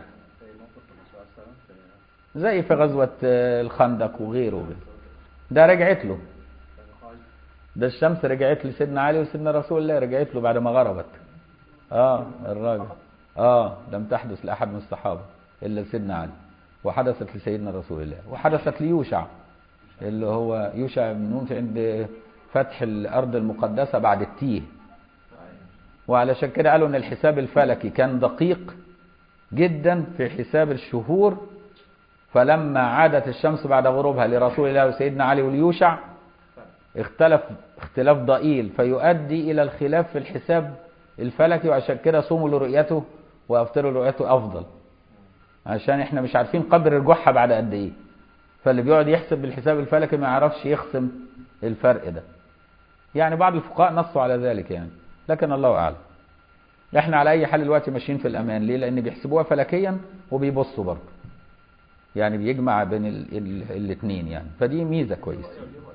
زي في غزوة الخندق وغيره. ده رجعت له، ده الشمس رجعت لسيدنا علي وسيدنا رسول الله، رجعت له بعد ما غربت. اه الراجل اه لم تحدث لأحد من الصحابة الا لسيدنا علي، وحدثت لسيدنا رسول الله، وحدثت ليوشع اللي هو يوشع بن نون عند فتح الأرض المقدسة بعد التيه. وعلشان كده قالوا ان الحساب الفلكي كان دقيق جدا في حساب الشهور، فلما عادت الشمس بعد غروبها لرسول الله وسيدنا علي وليوشع اختلف اختلاف ضئيل فيؤدي الى الخلاف في الحساب الفلكي، وعشان كده صوموا لرؤيته وافطروا لرؤيته افضل، عشان احنا مش عارفين قدر رجوعها بعد قد ايه، فاللي بيقعد يحسب بالحساب الفلكي ما يعرفش يخصم الفرق ده. يعني بعض الفقهاء نصوا على ذلك يعني، لكن الله اعلم. احنا على اي حال دلوقتي ماشيين في الامان. ليه؟ لان بيحسبوها فلكيا وبيبصوا برضه، يعني بيجمع بين الاثنين يعني، فدي ميزه كويسه.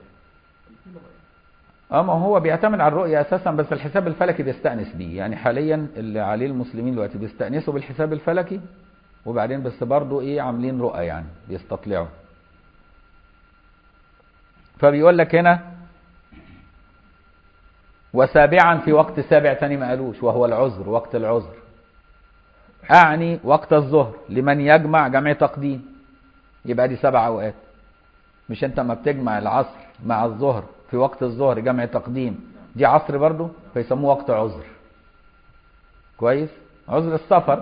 اما هو بيعتمد على الرؤيه اساسا، بس الحساب الفلكي بيستانس بيه، يعني حاليا اللي عليه المسلمين دلوقتي بيستانسوا بالحساب الفلكي، وبعدين بس برضه ايه عاملين رؤى يعني بيستطلعوا. فبيقول لك هنا وسابعا في وقت سابع تاني ما قالوش، وهو العذر، وقت العذر، اعني وقت الظهر لمن يجمع جمع تقديم، يبقى دي سبع اوقات. مش انت ما بتجمع العصر مع الظهر في وقت الظهر جمع تقديم، دي عصر برضو، فيسموه وقت عذر. كويس؟ عذر السفر.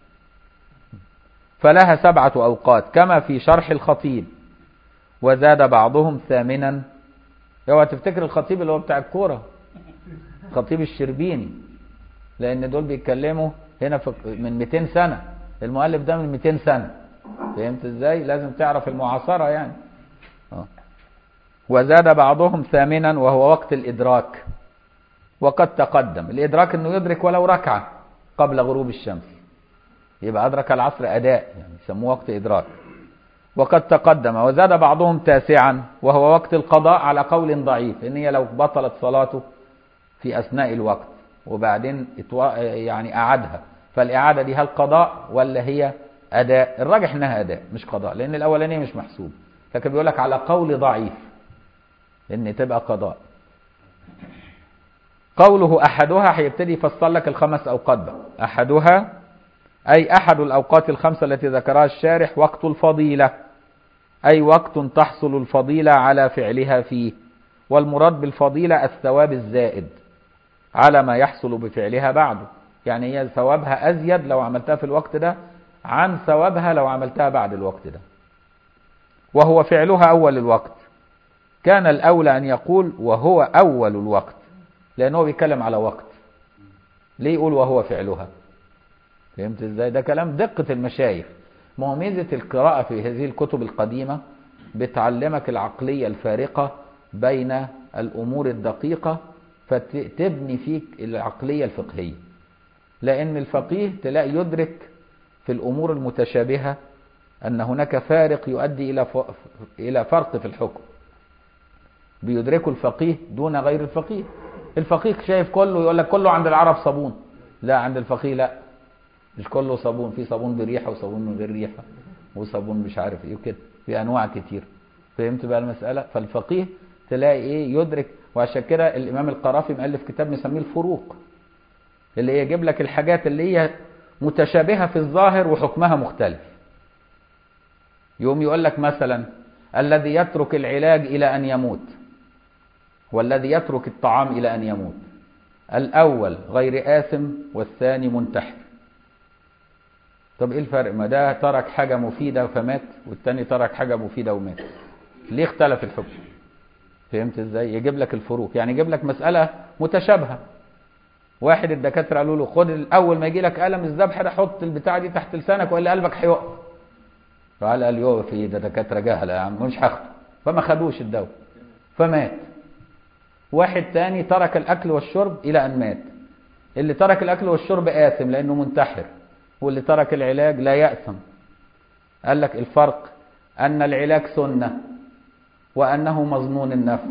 فلها سبعة اوقات كما في شرح الخطيب، وزاد بعضهم ثامنا. اوعى تفتكر الخطيب اللي هو بتاع الكوره، خطيب الشربيني، لان دول بيتكلموا هنا في من مئتين سنة، المؤلف ده من مئتين سنة، فهمت ازاي؟ لازم تعرف المعاصرة يعني. اه وزاد بعضهم ثامنا وهو وقت الادراك، وقد تقدم الادراك انه يدرك ولو ركعة قبل غروب الشمس، يبقى ادرك العصر اداء، يعني يسموه وقت ادراك. وقد تقدم. وزاد بعضهم تاسعا وهو وقت القضاء على قول ضعيف، ان هي لو بطلت صلاته في اثناء الوقت وبعدين يعني اعادها، فالاعاده دي هل قضاء ولا هي اداء؟ الراجح انها اداء مش قضاء، لان الاولانيه مش محسوب، لكن بيقول لك على قول ضعيف ان تبقى قضاء. قوله احدها هيبتدي يفصل لك الخمس اوقات بقى. احدها اي احد الاوقات الخمسه التي ذكرها الشارح وقت الفضيله، اي وقت تحصل الفضيله على فعلها فيه، والمراد بالفضيله الثواب الزائد على ما يحصل بفعلها بعده، يعني هي ثوابها ازيد لو عملتها في الوقت ده عن ثوابها لو عملتها بعد الوقت ده. وهو فعلها اول الوقت، كان الاولى ان يقول وهو اول الوقت، لانه بيتكلم على وقت، ليه يقول وهو فعلها؟ فهمت ازاي؟ ده كلام دقة المشايخ. ما هو ميزة القراءة في هذه الكتب القديمة بتعلمك العقلية الفارقة بين الامور الدقيقة، فتبني فيك العقلية الفقهية، لان الفقيه تلاقي يدرك في الأمور المتشابهة أن هناك فارق يؤدي إلى إلى فرق في الحكم، بيدركه الفقيه دون غير الفقيه. الفقيه شايف كله يقول لك كله عند العرب صابون، لا عند الفقيه لا، مش كله صابون، في صابون بريحة وصابون من غير ريحة وصابون مش عارف ايه وكده، في انواع كتير. فهمت بقى المسألة؟ فالفقيه تلاقي ايه يدرك. وعشان كده الامام القرافي مؤلف كتاب مسميه الفروق، اللي يجيب لك الحاجات اللي هي متشابهة في الظاهر وحكمها مختلف. يوم يقول لك مثلا الذي يترك العلاج إلى أن يموت والذي يترك الطعام إلى أن يموت، الأول غير آثم والثاني منتحر. طب إيه الفرق؟ ما ده ترك حاجة مفيدة فمات والثاني ترك حاجة مفيدة ومات، ليه اختلف الحكم؟ فهمت ازاي؟ يجيب لك الفروق، يعني يجيب لك مسألة متشابهة. واحد الدكاترة قالوا له خد الأول ما يجي لك ألم الذبح ده حط البتاع دي تحت لسانك وإلا قلبك هيقف. فقال قال يقف ايه ده دكاترة جهلة يا عم مش هاخده، فما خدوش الدواء فمات. واحد تاني ترك الأكل والشرب إلى أن مات. اللي ترك الأكل والشرب آثم لأنه منتحر، واللي ترك العلاج لا يأثم. قال لك الفرق أن العلاج سنة وأنه مظنون النفع،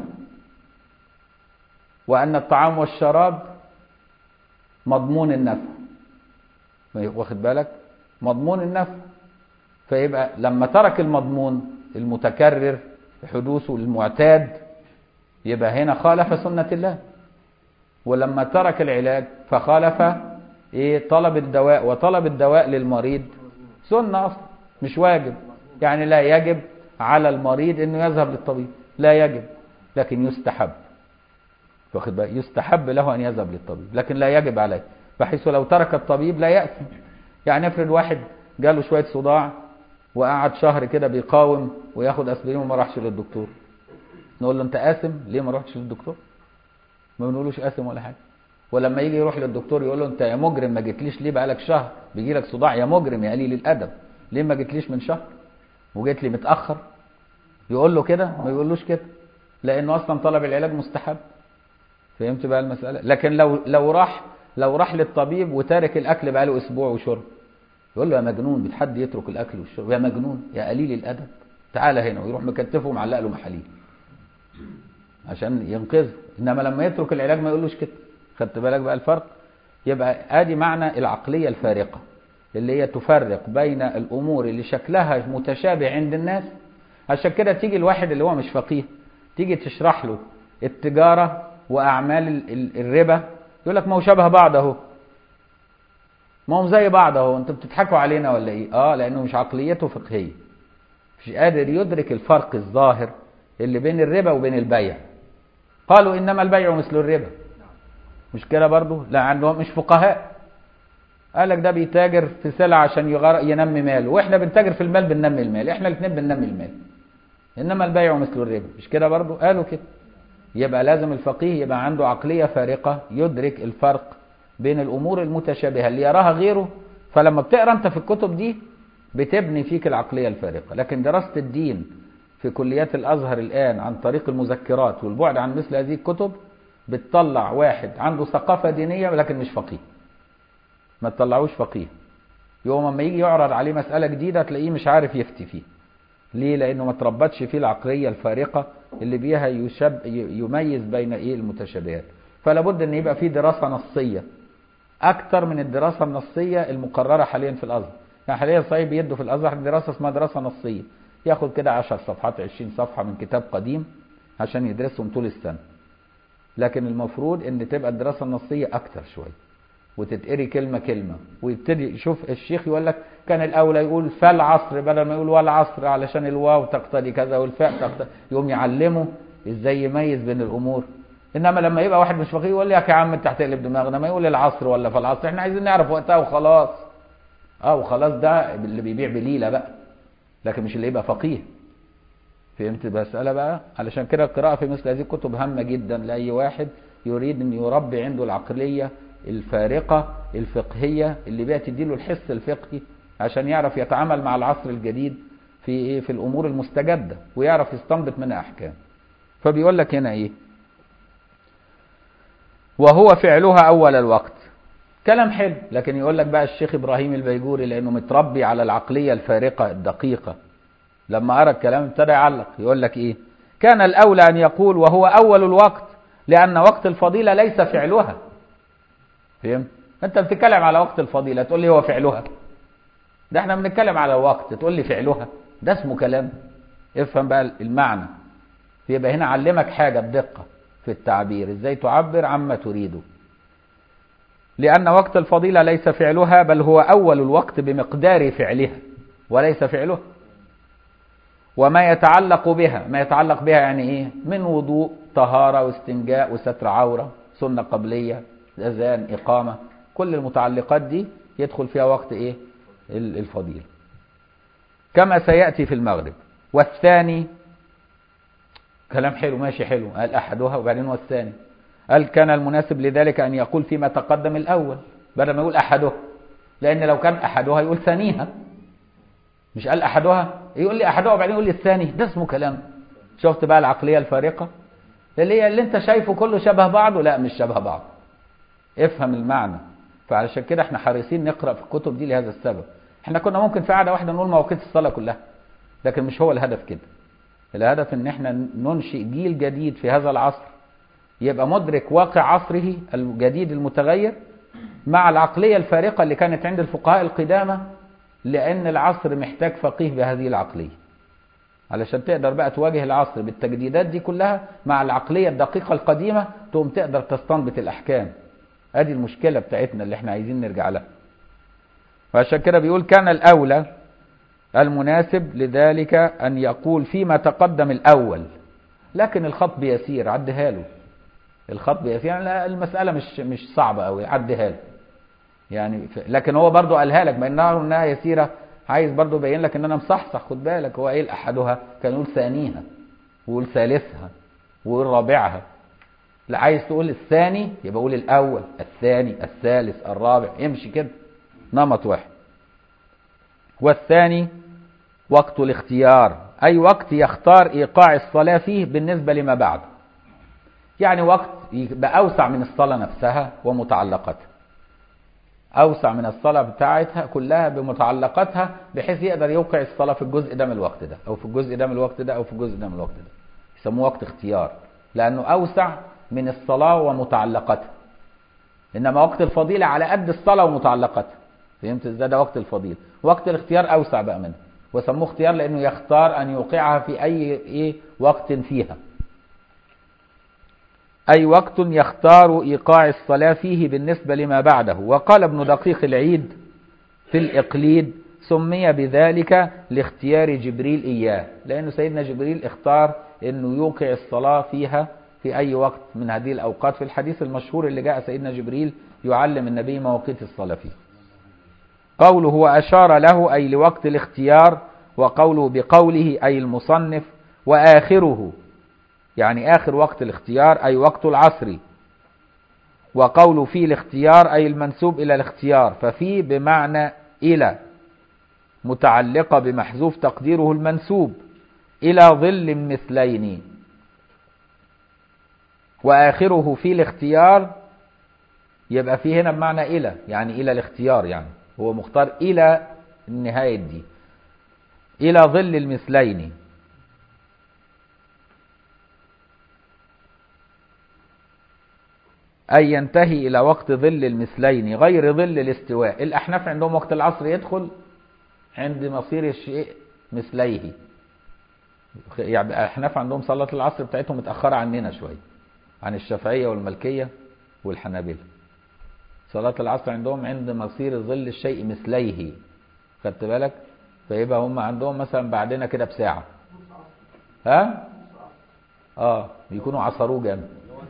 وأن الطعام والشراب مضمون النفع. واخد بالك؟ مضمون النفع. فيبقى لما ترك المضمون المتكرر حدوثه المعتاد يبقى هنا خالف سنة الله. ولما ترك العلاج فخالف ايه طلب الدواء، وطلب الدواء للمريض سنة اصلا مش واجب. يعني لا يجب على المريض انه يذهب للطبيب، لا يجب، لكن يستحب. واخد بالك؟ يستحب له ان يذهب للطبيب لكن لا يجب عليه، بحيث لو ترك الطبيب لا يأثم. يعني افرض واحد جاله شوية صداع وقعد شهر كده بيقاوم وياخد اسبرين وما راحش للدكتور، نقول له انت آثم ليه ما رحتش للدكتور؟ ما بنقولوش آثم ولا حاجه. ولما يجي يروح للدكتور يقول له انت يا مجرم ما جيتليش ليه بقالك شهر بيجي لك صداع، يا مجرم يا قليل الادب ليه ما جيتليش من شهر وجيت لي متاخر؟ يقول له كده؟ ما يقولوش كده، لانه اصلا طلب العلاج مستحب. فهمت بقى المساله؟ لكن لو لو راح لو راح للطبيب وتارك الاكل بقاله اسبوع وشرب، يقول له يا مجنون بتحد يترك الاكل والشرب؟ يا مجنون يا قليل الادب تعالى هنا، ويروح مكتفه ومعلق له محاليل عشان ينقذه. انما لما يترك العلاج ما يقولوش كده. خدت بالك بقى الفرق؟ يبقى ادي معنى العقلية الفارقة اللي هي تفرق بين الامور اللي شكلها متشابه عند الناس. عشان كده تيجي الواحد اللي هو مش فقيه تيجي تشرح له التجارة واعمال الربا يقول لك ما هو شبه بعض اهو، ما هم زي بعض اهو، انتوا بتضحكوا علينا ولا ايه؟ اه لانه مش عقليته فقهية، مش قادر يدرك الفرق الظاهر اللي بين الربا وبين البيع. قالوا انما البيع مثل الربا، مش كده برضه؟ لا عندهم مش فقهاء. قال لك ده بيتاجر في سلعة عشان ينمي ماله، واحنا بنتاجر في المال بننمي المال، احنا الاثنين بننمي المال، انما البيع مثل الربا، مش كده برضه؟ قالوا كده. يبقى لازم الفقيه يبقى عنده عقلية فارقة يدرك الفرق بين الامور المتشابهة اللي يراها غيره. فلما بتقرا انت في الكتب دي بتبني فيك العقلية الفارقة. لكن دراسة الدين في كليات الازهر الان عن طريق المذكرات والبعد عن مثل هذه الكتب بتطلع واحد عنده ثقافة دينية لكن مش فقيه، ما تطلعوش فقيه. يوم اما يجي يعرض عليه مسألة جديدة تلاقيه مش عارف يفتي فيه. ليه؟ لانه ما تربطش فيه العقلية الفارقة اللي بيها يشب يميز بين ايه المتشابهات. فلا بد ان يبقى فيه دراسة نصية اكتر من الدراسة النصية المقررة حاليا في الازهر. يعني حاليا صحيح بيدوا في الازهر دراسة اسمها دراسة نصية، ياخد كده عشر صفحات عشرين صفحة من كتاب قديم عشان يدرسهم طول السنة. لكن المفروض ان تبقى الدراسة النصية اكتر شوية وتتقري كلمة كلمة، ويبتدي يشوف الشيخ يقول لك كان الاولى يقول فالعصر بدل ما يقول والعصر علشان الواو تقتضي كذا والفاء تقتضي، يقوم يعلمه ازاي يميز بين الامور. انما لما يبقى واحد مش فقيه يقول لك يا عم انت هتقلب دماغنا، ما يقول العصر ولا فالعصر، احنا عايزين نعرف وقتها وخلاص. اه وخلاص، ده اللي بيبيع بليلة بقى، لكن مش اللي يبقى فقيه. فهمت المسألة بقى؟ علشان كده القراءة في مثل هذه الكتب هامة جدا لأي واحد يريد أن يربي عنده العقلية الفارقة الفقهية اللي بقى تديله الحس الفقهي عشان يعرف يتعامل مع العصر الجديد في ايه في الأمور المستجدة ويعرف يستنبط منها أحكام. فبيقول لك هنا ايه؟ وهو فعلها أول الوقت، كلام حلو، لكن يقول لك بقى الشيخ إبراهيم البيجوري لأنه متربي على العقلية الفارقة الدقيقة، لما أرى الكلام ابتدى يعلق يقول لك إيه؟ كان الأولى أن يقول وهو أول الوقت، لأن وقت الفضيلة ليس فعلها. فهمت؟ أنت بتتكلم على وقت الفضيلة تقول لي هو فعلها؟ ده احنا بنتكلم على الوقت تقول لي فعلها؟ ده اسمه كلام؟ افهم بقى المعنى. يبقى هنا علمك حاجة بدقة في التعبير، ازاي تعبر عما تريده. لأن وقت الفضيلة ليس فعلها، بل هو أول الوقت بمقدار فعلها وليس فعلها. وما يتعلق بها، ما يتعلق بها يعني ايه؟ من وضوء، طهارة، واستنجاء، وستر عورة، سنة قبلية، أذان، إقامة، كل المتعلقات دي يدخل فيها وقت ايه؟ الفضيلة، كما سيأتي في المغرب. والثاني كلام حلو ماشي حلو، قال أحدها وبعدين والثاني. قال كان المناسب لذلك أن يقول فيما تقدم الأول بدل ما يقول أحدها، لأن لو كان أحدها يقول ثانيها، مش قال أحدها يقول لي أحدها وبعدين يقول لي الثاني، ده اسمه كلام. شفت بقى العقلية الفارقة اللي هي اللي انت شايفه كله شبه بعضه؟ لا مش شبه بعض، افهم المعنى. فعلشان كده احنا حريصين نقرأ في الكتب دي لهذا السبب. احنا كنا ممكن في قعدة واحدة نقول مواقيت الصلاة كلها، لكن مش هو الهدف كده. الهدف ان احنا ننشئ جيل جديد في هذا العصر يبقى مدرك واقع عصره الجديد المتغير مع العقلية الفارقة اللي كانت عند الفقهاء القدامى، لأن العصر محتاج فقيه بهذه العقلية علشان تقدر بقى تواجه العصر بالتجديدات دي كلها مع العقلية الدقيقة القديمة، تقوم تقدر تستنبط الأحكام. ادي المشكلة بتاعتنا اللي احنا عايزين نرجع لها. فعشان كده بيقول كان الأولى المناسب لذلك أن يقول فيما تقدم الأول، لكن الخط بيسير عدها له. الخط بيسير يعني المسألة مش مش صعبة قوي، عدها له يعني. لكن هو برضو قالها لك بأنها انها يسيرة، عايز برضو يبين لك ان انا مصحصح. خد بالك هو ايه احدها؟ كان يقول ثانيها ويقول ثالثها ويقول رابعها. لا عايز تقول الثاني يبقى قول الاول، الثاني، الثالث، الرابع، يمشي كده نمط واحد. والثاني وقت الاختيار، اي وقت يختار ايقاع الصلاة فيه بالنسبة لما بعد، يعني وقت يبقى اوسع من الصلاة نفسها ومتعلقاتها، اوسع من الصلاة بتاعتها كلها بمتعلقاتها، بحيث يقدر يوقع الصلاة في الجزء ده من الوقت ده او في الجزء ده من الوقت ده او في الجزء ده من الوقت ده. يسموه وقت اختيار لانه اوسع من الصلاة ومتعلقاتها. انما وقت الفضيلة على قد الصلاة ومتعلقاتها. فهمت ازاي؟ ده وقت الفضيلة. وقت الاختيار اوسع بقى منه، وسموه اختيار لانه يختار ان يوقعها في اي ايه وقت فيها، أي وقت يختار إيقاع الصلاة فيه بالنسبة لما بعده. وقال ابن دقيق العيد في الإقليد سمي بذلك لاختيار جبريل إياه، لأنه سيدنا جبريل اختار أنه يوقع الصلاة فيها في أي وقت من هذه الأوقات، في الحديث المشهور اللي جاء سيدنا جبريل يعلم النبي مواقيت الصلاة فيه. قوله وأشار له أي لوقت الاختيار، وقوله بقوله أي المصنف وآخره يعني آخر وقت الاختيار أي وقت العصر. وقوله في الاختيار أي المنسوب إلى الاختيار، ففي بمعنى إلى متعلقة بمحذوف تقديره المنسوب إلى ظل مثلين. وآخره في الاختيار يبقى في هنا بمعنى إلى، يعني إلى الاختيار، يعني هو مختار إلى النهاية دي، إلى ظل المثلين. أي ينتهي إلى وقت ظل المثلين غير ظل الاستواء. الأحناف عندهم وقت العصر يدخل عند مصير الشيء مثليه. يعني الأحناف عندهم صلاة العصر بتاعتهم متأخرة عننا شوية، عن الشافعية والمالكية والحنابلة. صلاة العصر عندهم عند مصير ظل الشيء مثليه، خدت بالك؟ فيبقى هم عندهم مثلا بعدنا كده بساعة. ها؟ اه يكونوا عصروه جامد.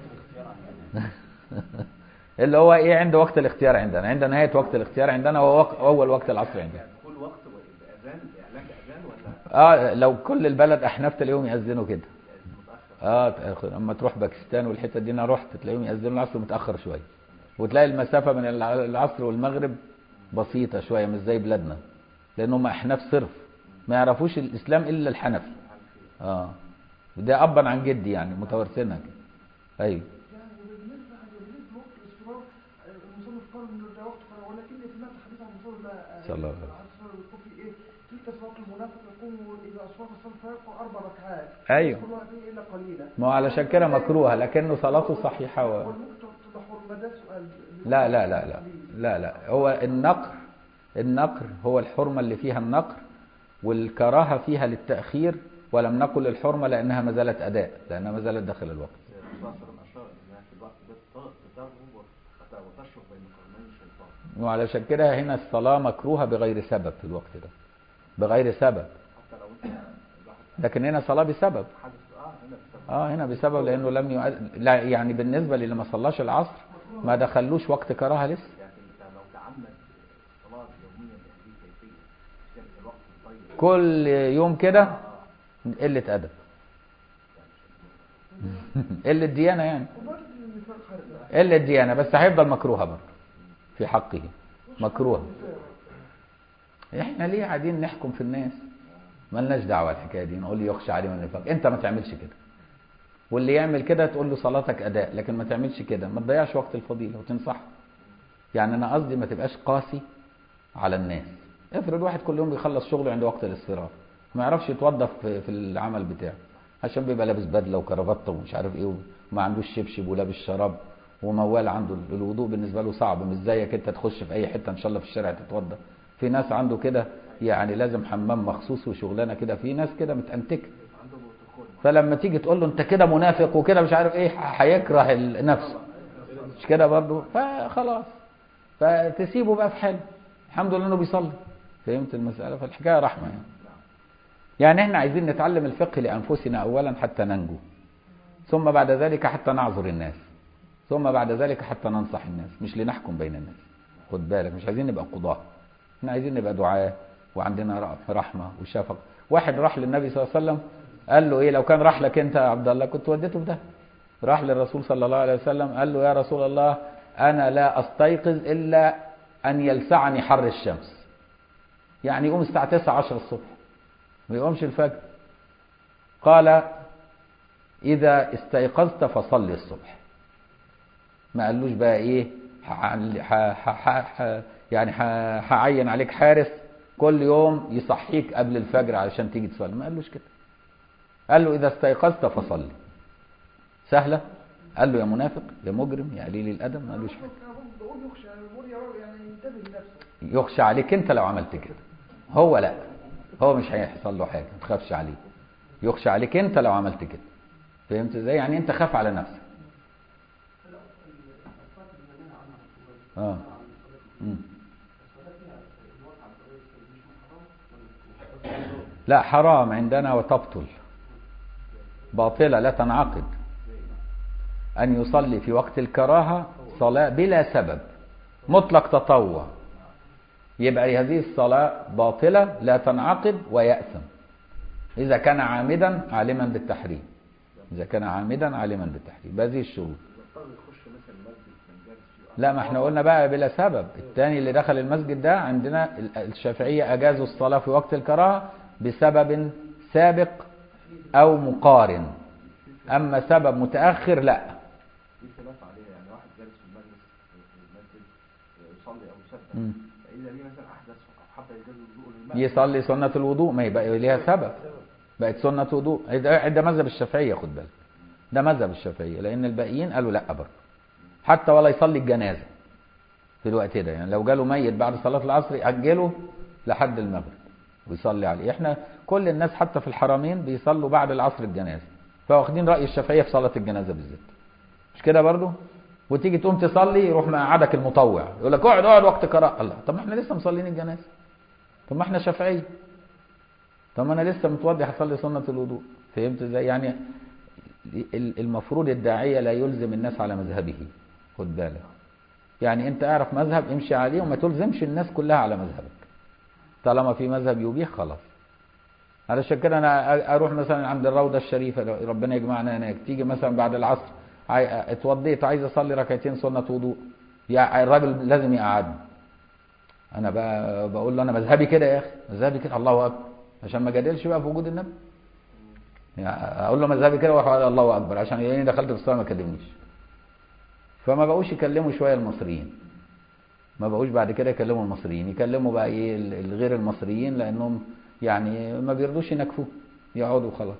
اللي هو ايه عند وقت الاختيار عندنا، عند نهاية وقت الاختيار عندنا هو وق... اول وقت العصر عندنا. كل وقت اذان اعلان اذان ولا اه لو كل البلد احناف تلاقيهم يأذنوا كده. اه اما تروح باكستان والحته دي انا رحت تلاقيهم يأذنوا العصر متأخر شويه، وتلاقي المسافة من العصر والمغرب بسيطة شوية مش زي بلادنا، لانهم احناف صرف ما يعرفوش الاسلام الا الحنفي. اه وده ابا عن جدي يعني متوارثينها كده. ايوه يعني بالنسبه للوقت الاستراق المصنف قال ان ده وقت فرغ، ولكن سمعت حديث عن رسول الله صلى الله عليه وسلم يقول في ايه؟ تلك صلاه المنافق يقوم اذا اصبح الصلاه فيركع اربع ركعات. ايوه. كل وقت الا قليلا. ما هو علشان كده مكروهه، لكنه صلاته صحيحه و... ده سؤال. لا لا لا لا لا لا هو النقر، النقر هو الحرمه اللي فيها النقر، والكراهه فيها للتاخير، ولم نقل الحرمه لانها ما زالت اداء، لانها ما زالت داخل الوقت. وعلشان كده هنا الصلاة مكروهة بغير سبب في الوقت ده، بغير سبب. لكن هنا صلاة بسبب. اه هنا بسبب لانه لم يؤد... لا يعني بالنسبة للي ما صلاش العصر ما دخلوش وقت كراهة لسه. كل يوم كده قلة أدب. قلة ديانة يعني. قلة ديانة، بس هيفضل مكروهة برضه في حقه، مكروه. احنا ليه قاعدين نحكم في الناس؟ مالناش دعوه الحكايه دي، نقول يخشى عليه من النفاق. انت ما تعملش كده، واللي يعمل كده تقول له صلاتك اداء، لكن ما تعملش كده، ما تضيعش وقت الفضيله وتنصحه. يعني انا قصدي ما تبقاش قاسي على الناس. افرض واحد كل يوم بيخلص شغله عند وقت الاصفرار، ما يعرفش يتوظف في العمل بتاعه عشان بيبقى لابس بدله وكرافته ومش عارف ايه، وما عندوش شبشب ولابس شراب وموال، عنده الوضوء بالنسبه له صعب، مش زيك انت تخش في اي حته ان شاء الله في الشارع تتوضا. في ناس عنده كده يعني لازم حمام مخصوص وشغلانه كده، في ناس كده متأنتكه. فلما تيجي تقول له انت كده منافق وكده مش عارف ايه، هيكره نفسه، مش كده برضه؟ فخلاص فتسيبه بقى في حاله، الحمد لله انه بيصلي. فهمت المساله؟ فالحكايه رحمه يعني. يعني احنا عايزين نتعلم الفقه لانفسنا اولا حتى ننجو، ثم بعد ذلك حتى نعذر الناس، ثم بعد ذلك حتى ننصح الناس، مش لنحكم بين الناس. خد بالك، مش عايزين نبقى قضاة، احنا عايزين نبقى دعاة وعندنا رحمة وشفقة. واحد راح للنبي صلى الله عليه وسلم قال له ايه، لو كان راح لك انت يا عبد الله كنت وديته في ده. راح للرسول صلى الله عليه وسلم قال له يا رسول الله انا لا استيقظ الا ان يلسعني حر الشمس. يعني يقوم الساعة تسعة عشرة الصبح ما يقومش الفجر. قال اذا استيقظت فصلي الصبح. ما قالوش بقى ايه ح ح ح يعني هعين عليك حارس كل يوم يصحيك قبل الفجر علشان تيجي تصلي، ما قالوش كده. قال له اذا استيقظت فصلي. سهله؟ قال له يا منافق يا مجرم يا قليل الادب، ما قالوش حاجه. يخشى عليك انت لو عملت كده، هو لا، هو مش هيحصل له حاجه، ما تخافش عليه. يخشى عليك انت لو عملت كده. فهمت ازاي؟ يعني انت خاف على نفسك. اه امم لا حرام عندنا وتبطل، باطلة لا تنعقد. أن يصلي في وقت الكراهة صلاة بلا سبب مطلق تطوع، يبقى هذه الصلاة باطلة لا تنعقد ويأثم إذا كان عامدا عالما بالتحريم. إذا كان عامدا عالما بالتحريم بهذه الشروط. لا ما احنا قلنا بقى بلا سبب. الثاني اللي دخل المسجد ده عندنا الشافعية أجازوا الصلاة في وقت الكراهة بسبب سابق أو مقارن، أما سبب متأخر لا. في خلاف عليها، يعني واحد جالس في المجلس في المسجد يصلي أو يسبح، فإذا ليه مثلا أحدث أو حتى يجوز الوضوء يصلي سنة الوضوء، ما يبقى ليها سبب، بقت سنة وضوء. ده مذهب الشافعية، خد بالك، ده مذهب الشافعية، لأن الباقيين قالوا لا برضه، حتى ولا يصلي الجنازة في الوقت ده. يعني لو جاله ميت بعد صلاة العصر يأجله لحد المغرب ويصلي عليه. احنا كل الناس حتى في الحرمين بيصلوا بعد العصر الجنازة، فواخدين رأي الشافعية في صلاة الجنازة بالذات، مش كده برضه؟ وتيجي تقوم تصلي يروح مقعدك المطوع يقول لك اقعد اقعد وقت قراءة. الله، طب ما احنا لسه مصلين الجنازة، طب ما احنا شافعية، طب ما انا لسه متوضي هصلي سنة الوضوء. فهمت ازاي؟ يعني المفروض الداعية لا يلزم الناس على مذهبه، خد بالك. يعني انت اعرف مذهب امشي عليه وما تلزمش الناس كلها على مذهبك. طالما في مذهب يبيح خلاص. علشان كده انا اروح مثلا عند الروضة الشريفة، ربنا يجمعنا هناك، تيجي مثلا بعد العصر اتوضيت عايز اصلي ركعتين سنة وضوء، يا الراجل لازم يقعدني. انا بقى بقول له انا مذهبي كده يا اخي، مذهبي كده، الله اكبر، عشان ما جادلش بقى في وجود النبي. يعني اقول له مذهبي كده واروح الله اكبر عشان يعني دخلت في الصلاه ما كلمنيش. فما بقوش يكلموا شويه المصريين. ما بقوش بعد كده يكلموا المصريين، يكلموا بقى ايه الغير المصريين، لانهم يعني ما بيرضوش ينكفوه، يقعدوا خلاص.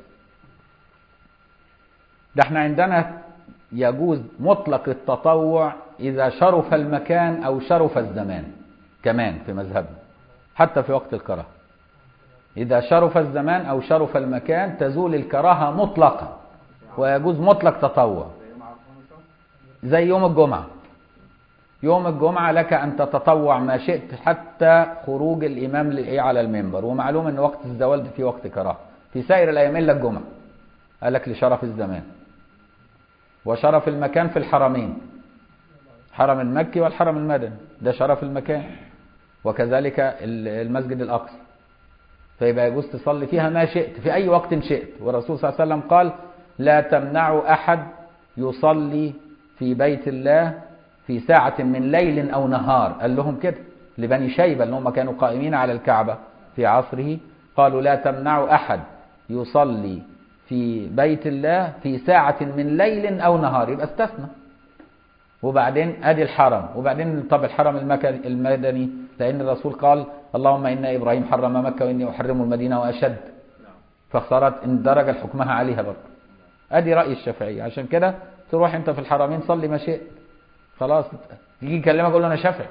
ده احنا عندنا يجوز مطلق التطوع اذا شرف المكان او شرف الزمان، كمان في مذهبنا حتى في وقت الكراهه. اذا شرف الزمان او شرف المكان تزول الكراهه مطلقا ويجوز مطلق تطوع. زي يوم الجمعه، يوم الجمعه لك ان تتطوع ما شئت حتى خروج الامام على المنبر، ومعلوم ان وقت الزوال ده في وقت كراهه. في سائر الايام الا الجمعه قال لك لشرف الزمان وشرف المكان. في الحرمين، حرم المكي والحرم المدني، ده شرف المكان، وكذلك المسجد الأقصى، فيبقى يجوز تصلي فيها ما شئت في أي وقت شئت. والرسول صلى الله عليه وسلم قال لا تمنعوا أحد يصلي في بيت الله في ساعة من ليل أو نهار. قال لهم كده لبني شيبة اللي هم كانوا قائمين على الكعبة في عصره، قالوا لا تمنعوا أحد يصلي في بيت الله في ساعة من ليل أو نهار، يبقى استثنى. وبعدين أدي الحرم، وبعدين طب الحرم المدني، لأن الرسول قال اللهم إن إبراهيم حرم مكة وإني أحرم المدينة وأشد، فاختارت إن درج حكمها عليها برضه. أدي رأي الشافعية. عشان كده تروح أنت في الحرمين صلي ما شئت خلاص. يجي يكلمك يقول له أنا شافعي.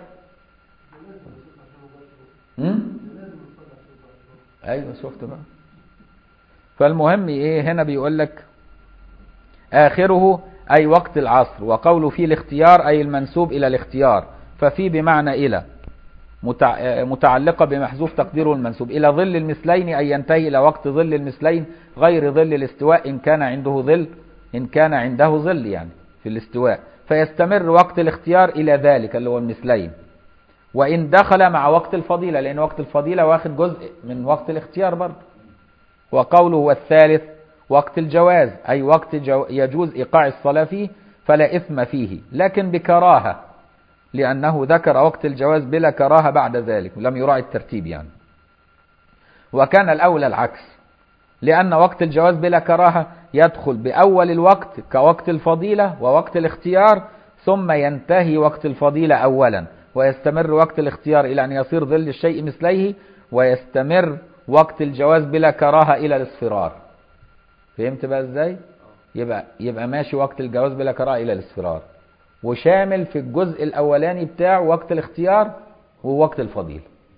أيوه شفت بقى. فالمهم ايه هنا بيقول لك آخره أي وقت العصر، وقوله فيه الاختيار أي المنسوب إلى الاختيار، ففي بمعنى إلى متعلقة بمحذوف تقديره المنسوب إلى ظل المثلين أي ينتهي إلى وقت ظل المثلين غير ظل الاستواء إن كان عنده ظل إن كان عنده ظل يعني في الاستواء، فيستمر وقت الاختيار إلى ذلك اللي هو المثلين، وإن دخل مع وقت الفضيلة، لأن وقت الفضيلة واخد جزء من وقت الاختيار برضه. وقوله والثالث وقت الجواز أي وقت جو يجوز إيقاع الصلاة فيه فلا إثم فيه، لكن بكراهة، لأنه ذكر وقت الجواز بلا كراهة بعد ذلك، لم يراعي الترتيب يعني. وكان الأولى العكس، لأن وقت الجواز بلا كراهة يدخل بأول الوقت كوقت الفضيلة ووقت الاختيار، ثم ينتهي وقت الفضيلة أولا، ويستمر وقت الاختيار إلى أن يصير ظل الشيء مثليه، ويستمر وقت الجواز بلا كراهة إلى الاصفرار. فهمت بقى ازاي؟ يبقى يبقى ماشي وقت الجواز بلا كراهة إلى الاصفرار، وشامل في الجزء الأولاني بتاع وقت الاختيار ووقت الفضيلة.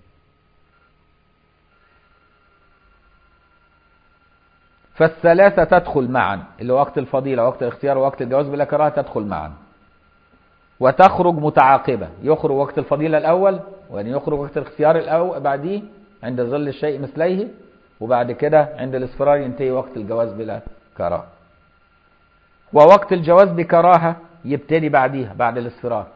فالثلاثة تدخل معا، اللي وقت الفضيلة ووقت الاختيار ووقت الجواز بلا كراهة تدخل معا، وتخرج متعاقبة، يخرج وقت الفضيلة الأول، وأن يخرج وقت الاختيار الأول بعديه عند ظل الشيء مثليه، وبعد كده عند الاصفرار ينتهي وقت الجواز بلا كراهة. ووقت الجواز بكراهة يبتدي بعديها بعد الاصفرار.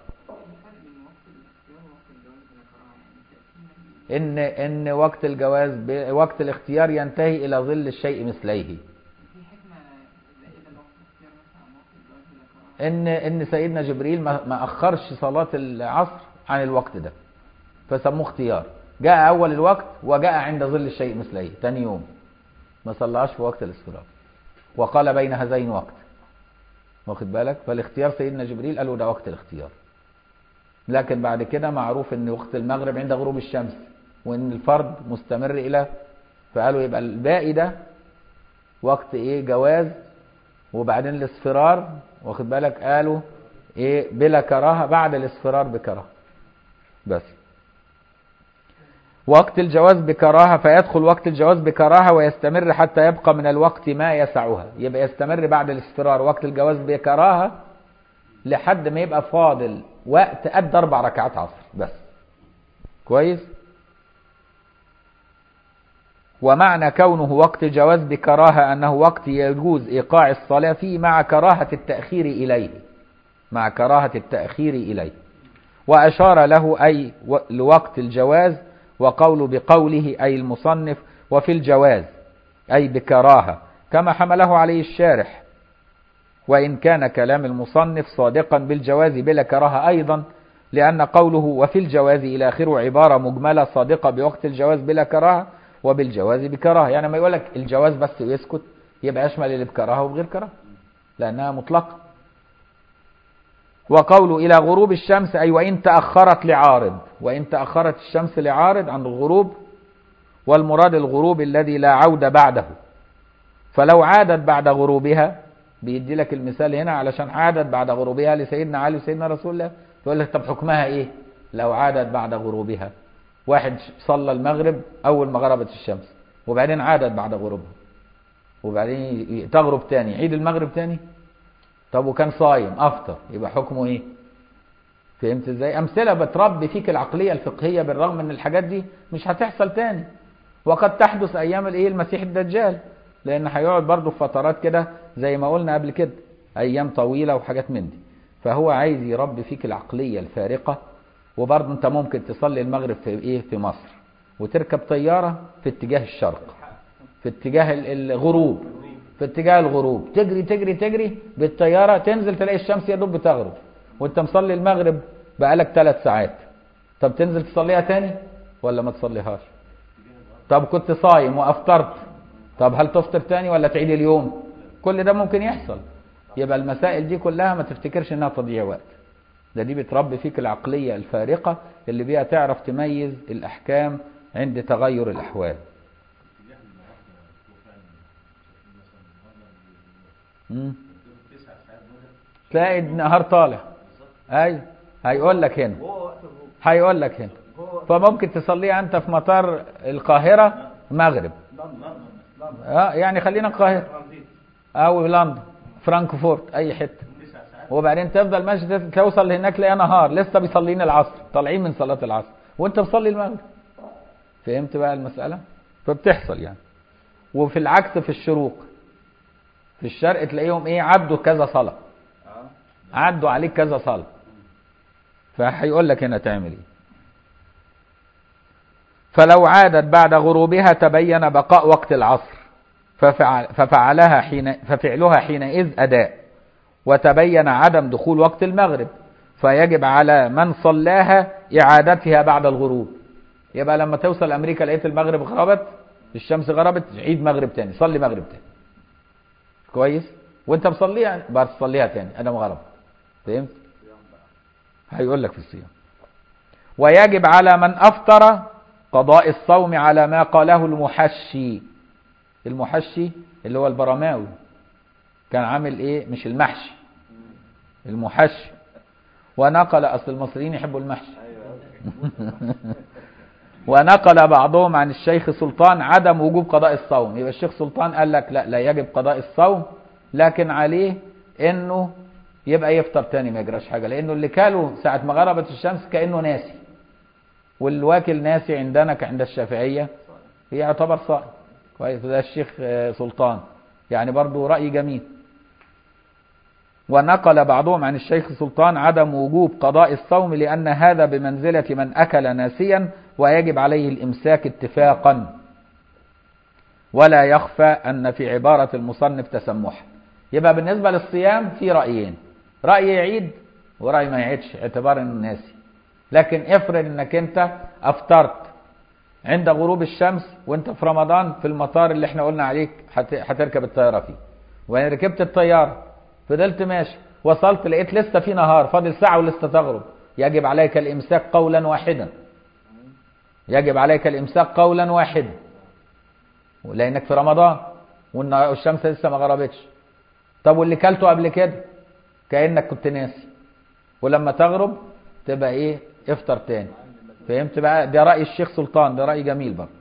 ان ان وقت الجواز ب... وقت الاختيار ينتهي الى ظل الشيء مثليه. ان ان سيدنا جبريل ما, ما اخرش صلاة العصر عن الوقت ده، فسموه اختيار. جاء اول الوقت وجاء عند ظل الشيء مثليه ثاني يوم، ما صلاش في وقت الاصفرار، وقال بين هذين وقت، واخد بالك؟ فالاختيار سيدنا جبريل قالوا ده وقت الاختيار. لكن بعد كده معروف ان وقت المغرب عند غروب الشمس، وان الفرض مستمر الى، فقالوا يبقى الباقي ده وقت ايه؟ جواز، وبعدين الاصفرار، واخد بالك؟ قالوا ايه؟ بلا كراهه، بعد الاصفرار بكراهه بس. وقت الجواز بكراهه، فيدخل وقت الجواز بكراهه ويستمر حتى يبقى من الوقت ما يسعها، يبقى يستمر بعد الاصفرار وقت الجواز بكراهه لحد ما يبقى فاضل وقت قد اربع ركعات عصر بس. كويس؟ ومعنى كونه وقت جواز بكراهه انه وقت يجوز ايقاع الصلاه فيه مع كراهه التاخير اليه، مع كراهه التاخير اليه. واشار له اي لوقت الجواز، وقول بقوله أي المصنف وفي الجواز أي بكراهة، كما حمله عليه الشارح، وإن كان كلام المصنف صادقا بالجواز بلا كراهة أيضا، لأن قوله وفي الجواز إلى آخره عبارة مجملة صادقة بوقت الجواز بلا كراهة وبالجواز بكراهة. يعني ما يقول لك الجواز بس ويسكت يبقى يشمل اللي بكراهة وبغير كراهة، لأنها مطلقة. وقوله إلى غروب الشمس أي وإن تأخرت لعارض، وإن تأخرت الشمس لعارض عن الغروب، والمراد الغروب الذي لا عودة بعده. فلو عادت بعد غروبها، بيدي لك المثال هنا علشان عادت بعد غروبها لسيدنا علي وسيدنا رسول الله، تقول لك طب حكمها ايه لو عادت بعد غروبها؟ واحد صلى المغرب اول ما غربت الشمس وبعدين عادت بعد غروبها وبعدين تغرب تاني، عيد المغرب تاني. طب وكان صايم افطر، يبقى حكمه ايه؟ فهمت ازاي؟ امثله بتربي فيك العقليه الفقهيه، بالرغم من الحاجات دي مش هتحصل تاني، وقد تحدث ايام الايه المسيح الدجال، لان هيقعد برضه في فترات كده زي ما قلنا قبل كده، ايام طويله وحاجات من دي. فهو عايز يربي فيك العقليه الفارقه. وبرضه انت ممكن تصلي المغرب في ايه في مصر وتركب طياره في اتجاه الشرق، في اتجاه الغروب، في اتجاه الغروب تجري تجري تجري بالطياره، تنزل تلاقي الشمس يا دوب بتغرب وانت مصلي المغرب بقالك ثلاث ساعات. طب تنزل تصليها تاني ولا ما تصليهاش؟ طب كنت صايم وافطرت، طب هل تفطر تاني ولا تعيد اليوم؟ كل ده ممكن يحصل. يبقى المسائل دي كلها ما تفتكرش انها تضييع وقت، ده دي بتربي فيك العقلية الفارقة اللي بيها تعرف تميز الأحكام عند تغير الأحوال. مم. تلاقي النهار طالع، اي هيقول لك هنا، هيقول لك هنا، فممكن تصليها انت في مطار القاهرة مغرب، اه يعني خلينا القاهرة او لندن فرانكفورت اي حته، وبعدين تفضل ماشي توصل هناك تلاقي نهار لسه بيصلين العصر، طالعين من صلاه العصر وانت بتصلي المغرب. فهمت بقى المساله؟ فبتحصل يعني. وفي العكس في الشروق، في الشرق تلاقيهم ايه عدوا كذا صلاه، عدوا عليك كذا صلاه، فهيقول لك هنا تعمل ايه. فلو عادت بعد غروبها تبين بقاء وقت العصر، ففعل ففعلها حين ففعلها حينئذ أداء، وتبين عدم دخول وقت المغرب، فيجب على من صلاها إعادتها بعد الغروب. يبقى لما توصل أمريكا لقيت المغرب غربت، الشمس غربت، عيد مغرب تاني، صلي مغرب تاني. كويس؟ وانت مصليها بقى تصليها تاني أنا مغرب. فهمت؟ هيقول لك في الصيام. ويجب على من أفطر قضاء الصوم على ما قاله المحشي. المحشي اللي هو البرماوي كان عامل ايه؟ مش المحشي، المحشي. ونقل، اصل المصريين يحبوا المحشي. ونقل بعضهم عن الشيخ سلطان عدم وجوب قضاء الصوم. يبقى الشيخ سلطان قال لك لا لا يجب قضاء الصوم، لكن عليه انه يبقى يفطر تاني ما يجراش حاجه، لانه اللي كاله ساعه ما غربت الشمس كانه ناسي، والواكل ناسي عندنا عند الشافعيه يعتبر صائم. كويس؟ ده الشيخ سلطان يعني برضو رأي جميل. ونقل بعضهم عن الشيخ سلطان عدم وجوب قضاء الصوم لأن هذا بمنزلة من أكل ناسيا ويجب عليه الإمساك اتفاقا، ولا يخفى أن في عبارة المصنف تسمح. يبقى بالنسبة للصيام في رأيين، رأي يعيد ورأي ما يعيدش اعتبار انه ناسي. لكن افرض انك انت افطرت عند غروب الشمس وانت في رمضان في المطار اللي احنا قلنا عليك هتركب الطيارة فيه، وان ركبت الطيارة فضلت ماشي وصلت لقيت لسه في نهار فاضل ساعة ولسه تغرب، يجب عليك الامساك قولا واحدا، يجب عليك الامساك قولا واحدا لانك في رمضان والشمس لسه ما غربتش. طب واللي كلته قبل كده كأنك كنت ناسي، ولما تغرب تبقى ايه؟ افطر تاني. فهمت بقى؟ ده رأي الشيخ سلطان، ده رأي جميل برضه.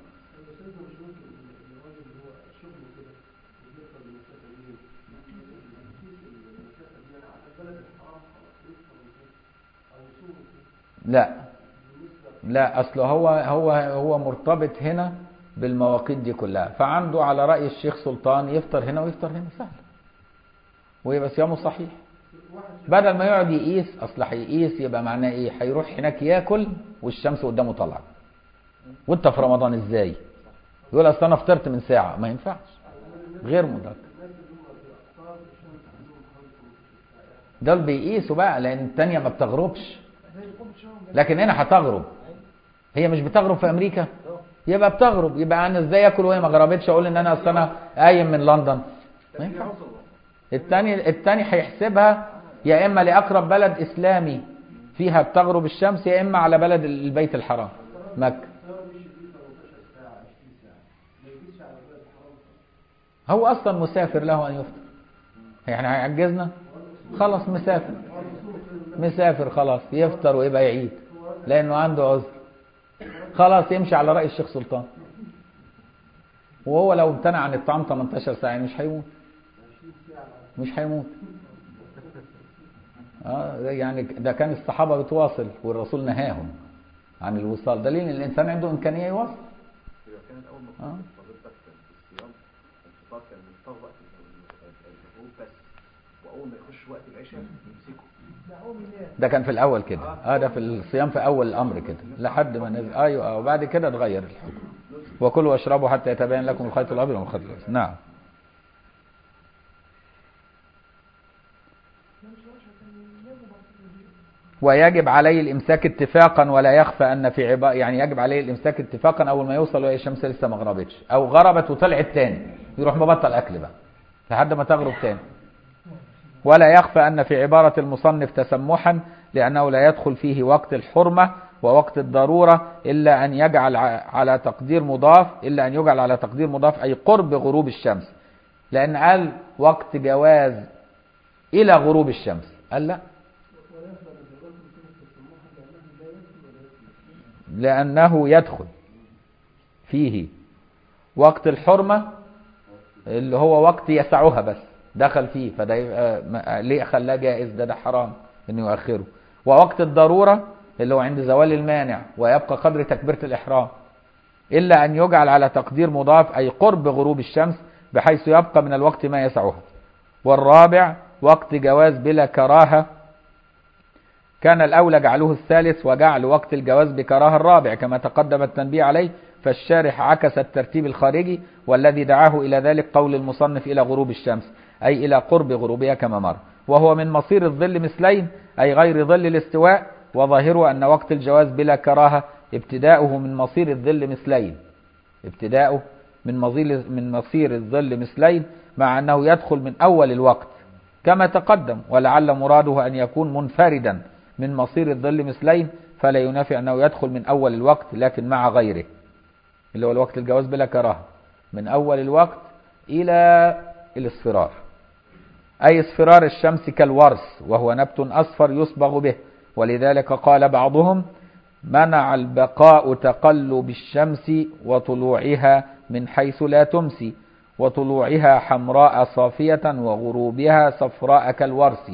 لا لا اصله هو هو هو مرتبط هنا بالمواقيت دي كلها، فعنده على رأي الشيخ سلطان يفطر هنا ويفطر هنا سهل ويبقى صيامه صحيح، بدل ما يقعد يقيس. اصل هيقيس يبقى معناه ايه؟ هيروح هناك ياكل والشمس قدامه طالعه وانت في رمضان ازاي؟ يقول اصل انا فطرت من ساعه، ما ينفعش، غير مدرك. دول بيقيسوا بقى لان الثانيه ما بتغربش، لكن هنا هتغرب. هي مش بتغرب في امريكا؟ يبقى بتغرب، يبقى انا ازاي اكل وهي ما غربتش اقول ان انا اصل انا قايم من لندن؟ ما ينفعش. الثاني الثاني هيحسبها يا إما لأقرب بلد إسلامي فيها بتغرب الشمس، يا إما على بلد البيت الحرام مكة. هو أصلا مسافر له أن يفطر، يعني هيعجزنا؟ خلاص مسافر، مسافر خلاص يفطر ويبقى يعيد لأنه عنده عذر، خلاص يمشي على رأي الشيخ سلطان. وهو لو امتنع عن الطعام تمنتاشر ساعة يعني مش هيموت، مش هيموت. اه يعني ده كان الصحابة بتواصل والرسول نهاهم عن الوصال، دليل ان الانسان عنده امكانية يواصل. إذا كانت أول ما آه. فضلتك في الصيام الفطار كان بيفطر وقت الغروب بس، وأول ما يخش وقت العشاء يمسكه. ده ده كان في الأول كده، اه ده في الصيام في أول الأمر كده لحد ما نزل. أيوه اه وبعد كده اتغير الحكم. وكلوا واشربوا حتى يتبين لكم الخيط الأبيض من الخيط الأسود. نعم. ويجب عليه الامساك اتفاقا ولا يخفى ان في عباء، يعني يجب عليه الامساك اتفاقا اول ما يوصل وهي الشمس لسه ما غربتش او غربت وطلعت تاني يروح مبطل اكل بقى لحد ما تغرب تاني. ولا يخفى ان في عبارة المصنف تسمحا لانه لا يدخل فيه وقت الحرمة ووقت الضرورة الا ان يجعل على تقدير مضاف الا ان يجعل على تقدير مضاف اي قرب غروب الشمس، لان قال وقت جواز الى غروب الشمس، قال لا لأنه يدخل فيه وقت الحرمة اللي هو وقت يسعها بس دخل فيه، فده يبقى ليه خلاه جائز؟ ده ده حرام انه يؤخره. ووقت الضرورة اللي هو عند زوال المانع ويبقى قدر تكبيرة الإحرام إلا أن يجعل على تقدير مضاف أي قرب غروب الشمس بحيث يبقى من الوقت ما يسعها. والرابع وقت جواز بلا كراهة، كان الأولى جعله الثالث وجعل وقت الجواز بكراهة الرابع كما تقدم التنبيه عليه، فالشارح عكس الترتيب الخارجي والذي دعاه إلى ذلك قول المصنف إلى غروب الشمس أي إلى قرب غروبها كما مر، وهو من مصير الظل مثلين أي غير ظل الاستواء، وظاهره أن وقت الجواز بلا كراهة ابتداؤه من مصير الظل مثلين، ابتداؤه من مصير من مصير الظل مثلين مع أنه يدخل من أول الوقت كما تقدم، ولعل مراده أن يكون منفردا من مصير الظل مثلين فلا ينافي أنه يدخل من أول الوقت لكن مع غيره اللي هو الوقت الجواز بلا كراهة من أول الوقت إلى الاصفرار، أي اصفرار الشمس كالورس وهو نبت أصفر يصبغ به، ولذلك قال بعضهم منع البقاء تقلب الشمس وطلوعها من حيث لا تمسي وطلوعها حمراء صافية وغروبها صفراء كالورس،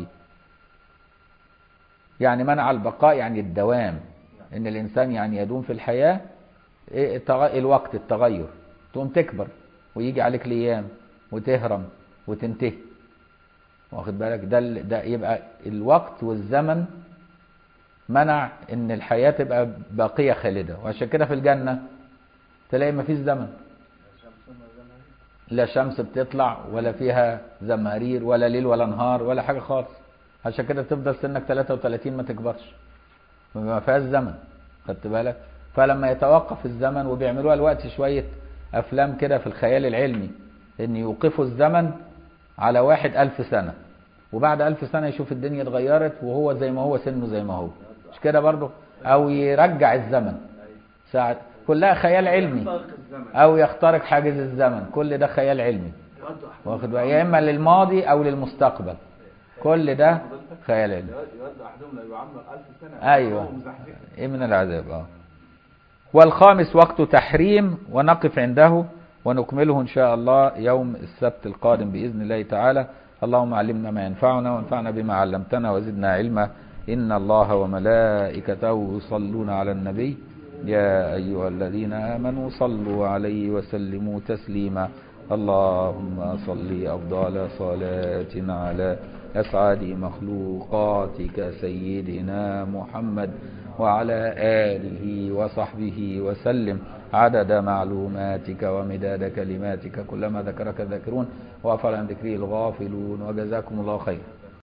يعني منع البقاء يعني الدوام، ان الانسان يعني يدوم في الحياة الوقت التغير، تقوم تكبر ويجي عليك الايام وتهرم وتنتهي، واخد بالك؟ ده ده يبقى الوقت والزمن منع ان الحياة تبقى باقية خالدة، وعشان كده في الجنة تلاقي ما فيش زمن، لا شمس بتطلع ولا فيها زمهرير ولا ليل ولا نهار ولا حاجة خالص، عشان كده تفضل سنك ثلاثة وثلاثين ما تكبرش، ما فيهاش زمن، خدت بالك؟ فلما يتوقف الزمن وبيعملوها الوقت شوية افلام كده في الخيال العلمي ان يوقفوا الزمن على واحد الف سنة وبعد الف سنة يشوف الدنيا اتغيرت وهو زي ما هو سنه زي ما هو، مش كده برضه؟ او يرجع الزمن ساعة، كلها خيال علمي، او يخترق حاجز الزمن، كل ده خيال علمي، واخد بالك؟ يا اما للماضي او للمستقبل، كل ده خيال علمي. يود احدهم لا يعمر ألف سنة ايوه ايه من العذاب. اه والخامس وقت تحريم، ونقف عنده ونكمله ان شاء الله يوم السبت القادم باذن الله تعالى. اللهم علمنا ما ينفعنا وانفعنا بما علمتنا وزدنا علما. ان الله وملائكته يصلون على النبي يا ايها الذين امنوا صلوا عليه وسلموا تسليما. اللهم صل افضل صلاة على اسعد مخلوقاتك سيدنا محمد وعلى آله وصحبه وسلم عدد معلوماتك ومداد كلماتك كلما ذكرك الذاكرون وغفل عن ذكره الغافلون. وجزاكم الله خير.